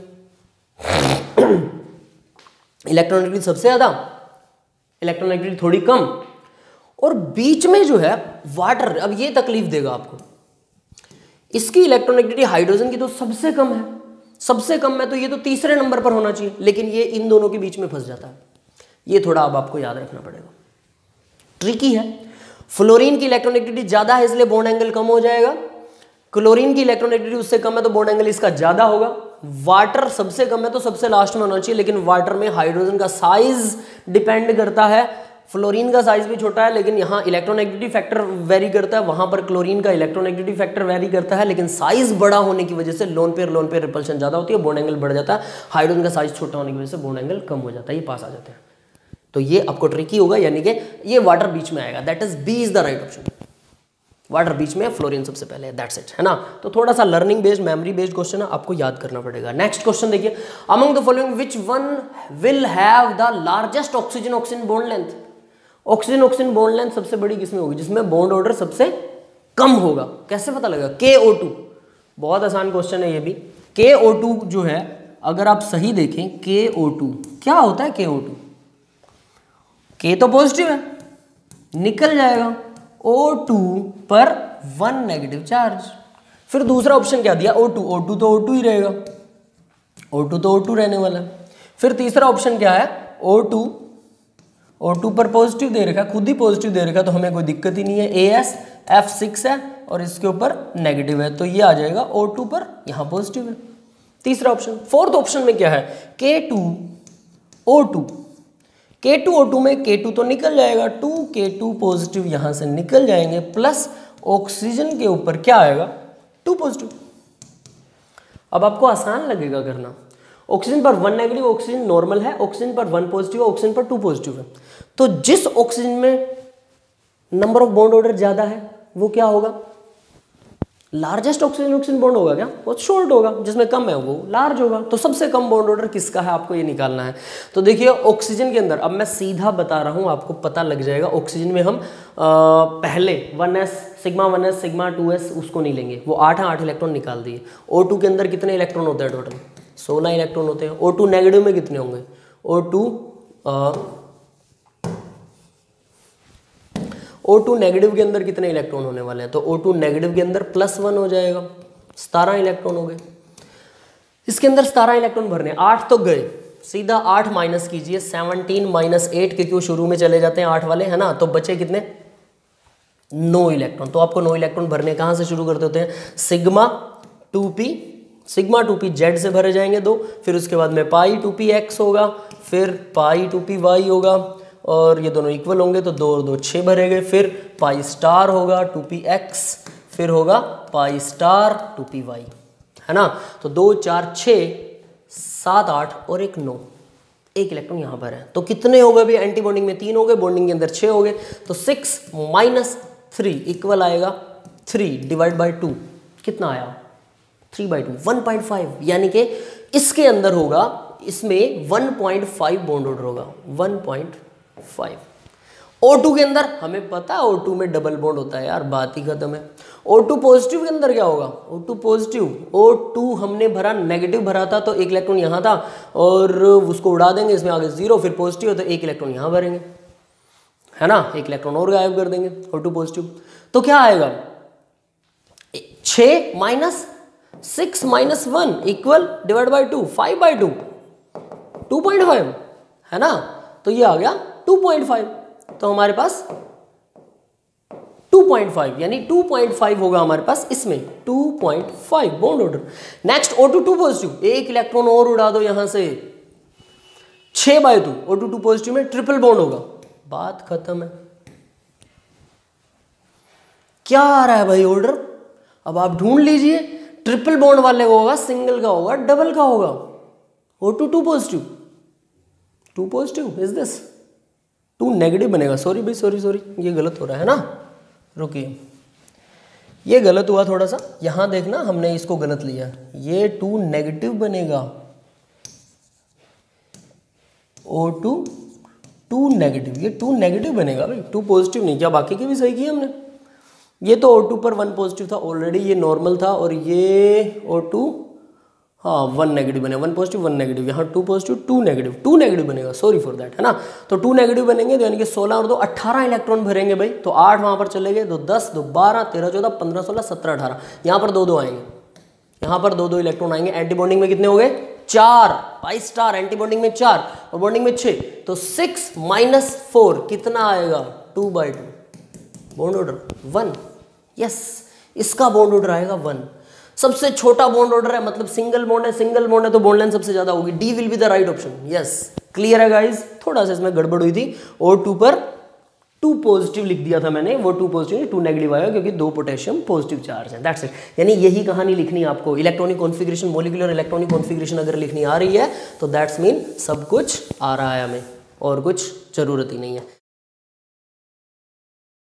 इलेक्ट्रोनेगेटिविटी सबसे ज्यादा, इलेक्ट्रोनेगेटिविटी थोड़ी कम, और बीच में जो है वाटर, अब ये तकलीफ देगा आपको, इसकी इलेक्ट्रोनेगेटिविटी हाइड्रोजन की तो सबसे कम है, सबसे कम है, तो ये तो तीसरे नंबर पर होना चाहिए, लेकिन ये इन दोनों के बीच में फंस जाता है, ये थोड़ा अब आपको याद रखना पड़ेगा, ट्रिकी है। फ्लोरीन की इलेक्ट्रोनेगेटिविटी ज्यादा है इसलिए बॉन्ड एंगल कम हो जाएगा, क्लोरीन की इलेक्ट्रोनेगेटिविटी उससे कम है तो बॉन्ड एंगल इसका ज्यादा होगा, वाटर सबसे कम है तो सबसे लास्ट में होना चाहिए, लेकिन वाटर में हाइड्रोजन का साइज डिपेंड करता है, फ्लोरीन का साइज भी छोटा है लेकिन यहाँ इलेक्ट्रोनेगेटिविटी फैक्टर वेरी करता है, वहां पर क्लोरीन का इलेक्ट्रोनेगेटिविटी फैक्टर वेरी करता है, लेकिन साइज बड़ा होने की वजह से lone pair lone pair repulsion ज्यादा होती है, बॉन्ड एंगल बढ़ जाता है, हाइड्रोजन का साइज छोटा होने की वजह से बॉन्ड एंगल कम हो जाता है, ये पास आ जाते हैं। तो ये आपको ट्रिकी होगा, यानी कि ये वाटर बीच में आएगा, that is B is the right option. Water बीच में, फ्लोरीन सबसे पहले है, दैट्स इट, है ना। तो थोड़ा सा learning based, memory based question है, आपको याद करना पड़ेगा। नेक्स्ट क्वेश्चन देखिए, among the following which one will have the largest oxygen oxygen bond length. Oxygen oxygen bond length सबसे बड़ी किसमें होगी, जिसमें बॉन्ड ऑर्डर सबसे कम होगा। कैसे पता लगेगा, के ओ टू, बहुत आसान क्वेश्चन है ये भी। के ओ टू जो है, अगर आप सही देखें, के ओ टू क्या होता है, के ओ टू, के तो पॉजिटिव है, निकल जाएगा, ओ टू पर वन नेगेटिव चार्ज। फिर दूसरा ऑप्शन क्या दिया, ओ टू, ओ टू तो ओ टू ही रहेगा, ओ टू तो ओ टू रहने वाला है। फिर तीसरा ऑप्शन क्या है, ओ टू, ओ टू पर पॉजिटिव दे रखा है, खुद ही पॉजिटिव दे रखा है, तो हमें कोई दिक्कत ही नहीं है। ए एस एफ सिक्स है और इसके ऊपर नेगेटिव है, तो ये आ जाएगा ओ टू पर यहाँ पॉजिटिव है, तीसरा ऑप्शन। फोर्थ ऑप्शन में क्या है, K two O two, K two O two में के टू तो निकल जाएगा, टू के टू पॉजिटिव यहाँ से निकल जाएंगे, प्लस ऑक्सीजन के ऊपर क्या आएगा, टू पॉजिटिव। अब आपको आसान लगेगा करना, ऑक्सीजन पर वन नेगेटिव, ऑक्सीजन नॉर्मल है, ऑक्सीजन पर वन पॉजिटिव, ऑक्सीजन पर टू पॉजिटिव है, तो जिस ऑक्सीजन में नंबर ऑफ बॉन्ड ऑर्डर ज्यादा है वो क्या होगा, लार्जेस्ट ऑक्सीजन ऑक्सीजन बॉन्ड होगा क्या, वो शॉर्ट होगा, जिसमें कम है वो लार्ज होगा। तो सबसे कम बॉन्ड ऑर्डर किसका है, आपको ये निकालना है। तो देखिए ऑक्सीजन के अंदर, अब मैं सीधा बता रहा हूं, आपको पता लग जाएगा। ऑक्सीजन में हम आ, पहले one S sigma one S sigma two S उसको नहीं लेंगे, वो आठ है, आठ इलेक्ट्रॉन निकाल दिए। ओ टू के अंदर कितने इलेक्ट्रॉन होते हैं, टोटल सोलह इलेक्ट्रॉन होते हैं। ओ टू नेगेटिव में कितने होंगे, O two O two negative के अंदर कितने इलेक्ट्रॉन होने वाले हैं, तो ओ टू नेगेटिव के अंदर प्लस वन हो जाएगा, सतारह इलेक्ट्रॉन हो गए। इसके अंदर सतारह इलेक्ट्रॉन भरने, आठ तो गए, सीधा आठ माइनस कीजिए, सेवनटीन माइनस एट, क्योंकि वो शुरू में चले जाते हैं आठ वाले, है ना। तो बचे कितने, नौ इलेक्ट्रॉन। तो आपको नौ इलेक्ट्रॉन भरने कहाँ से शुरू करते होते हैं, sigma two P, sigma two P Z से भरे जाएंगे दो, फिर उसके बाद में पाई टू पी एक्स होगा, फिर पाई टू पी वाई होगा, और ये दोनों इक्वल होंगे तो दो और दो छः भरे गए, फिर पाई स्टार होगा टू पी एक्स, फिर होगा pi star two P Y, है ना। तो दो चार छः, सात आठ और एक नौ, एक इलेक्ट्रॉन यहाँ पर है। तो कितने हो गए भी, एंटी बॉन्डिंग में तीन हो गए, बॉन्डिंग के अंदर छः हो गए, तो सिक्स माइनस थ्री इक्वल आएगा थ्री डिवाइड बाई टू, कितना आया, three by two, one point five. यानी कि इसके अंदर होगा, इसमें one point five bond order होगा, one point five. O two के अंदर हमें पता है, ओ टू में डबल बॉन्ड होता है यार, बात ही खत्म है। ओ टू पॉजिटिव के अंदर क्या होगा, O two positive, O two हमने भरा, नेगेटिव भरा था तो एक इलेक्ट्रॉन यहाँ था और उसको उड़ा देंगे, इसमें आगे जीरो, फिर पॉजिटिव तो एक इलेक्ट्रॉन यहाँ भरेंगे, है ना, एक इलेक्ट्रॉन और गायब कर देंगे, ओ टू पॉजिटिव। तो क्या आएगा, छः minus six minus one equal divide by two, five by two, two point five, है ना। तो ये आ गया टू पॉइंट फाइव, तो हमारे पास टू पॉइंट फाइव, यानी टू पॉइंट फाइव होगा हमारे पास इसमें, two point five bond order. Next O two two positive, एक इलेक्ट्रॉन और उड़ा दो यहां से, छह by two, O two two positive में ट्रिपल बॉन्ड होगा, बात खत्म है। क्या आ रहा है भाई ऑर्डर, अब आप ढूंढ लीजिए, ट्रिपल बॉन्ड वाले का होगा, सिंगल का होगा, डबल का होगा, O two two positive, two positive is this, two negative बनेगा। सॉरी भाई, सॉरी सॉरी ये गलत हो रहा है ना, रुकिए, ये गलत हुआ थोड़ा सा, यहां देखना हमने इसको गलत लिया, ये टू नेगेटिव बनेगा, ओ टू टू नेगेटिव, ये टू नेगेटिव बनेगा भाई, टू पॉजिटिव नहीं। क्या बाकी के भी सही किए हमने, ये तो ओ टू पर वन पॉजिटिव था ऑलरेडी, ये नॉर्मल था, और ये ओ टू हाँ वन नेगेटिव बने, वन पॉजिटिव वन नेगेटिव, यहाँ two positive two negative, two negative बनेगा, सॉरी फॉर दैट, है ना। तो टू नेगेटिव बनेंगे तो यानी कि सोलह और दो अट्ठारह इलेक्ट्रॉन भरेंगे भाई, तो आठ वहाँ पर चले गए, दो दस, दो बारह, तेरह चौदह, पंद्रह सोलह, सत्रह अठारह, यहाँ पर दो दो आएंगे, यहाँ पर दो दो इलेक्ट्रॉन आएंगे। एंटी बॉन्डिंग में कितने हो गए, चार, पाई स्टार एंटी बॉन्डिंग में चार और बॉन्डिंग में छः, तो सिक्स माइनस फोर कितना आएगा, two by two, bond order one, yes इसका बॉन्ड ऑर्डर आएगा वन। सबसे छोटा बॉन्ड ऑर्डर है, मतलब सिंगल बॉन्ड है, सिंगल बॉन्ड है तो बॉन्ड लेंथ सबसे ज्यादा होगी, D will be the right option, yes clear है गाइस। थोड़ा सा इसमें गड़बड़ हुई थी, ओ टू पर टू पॉजिटिव लिख दिया था मैंने, वो टू पॉजिटिव टू नेगेटिव आया क्योंकि दो पोटेशियम पॉजिटिव चार्ज है, दैट्स इट। यानी यही कहानी लिखनी है आपको, electronic configuration, molecular electronic configuration अगर लिखनी आ रही है तो दैट्स मीन सब कुछ आ रहा है हमें, और कुछ जरूरत ही नहीं है।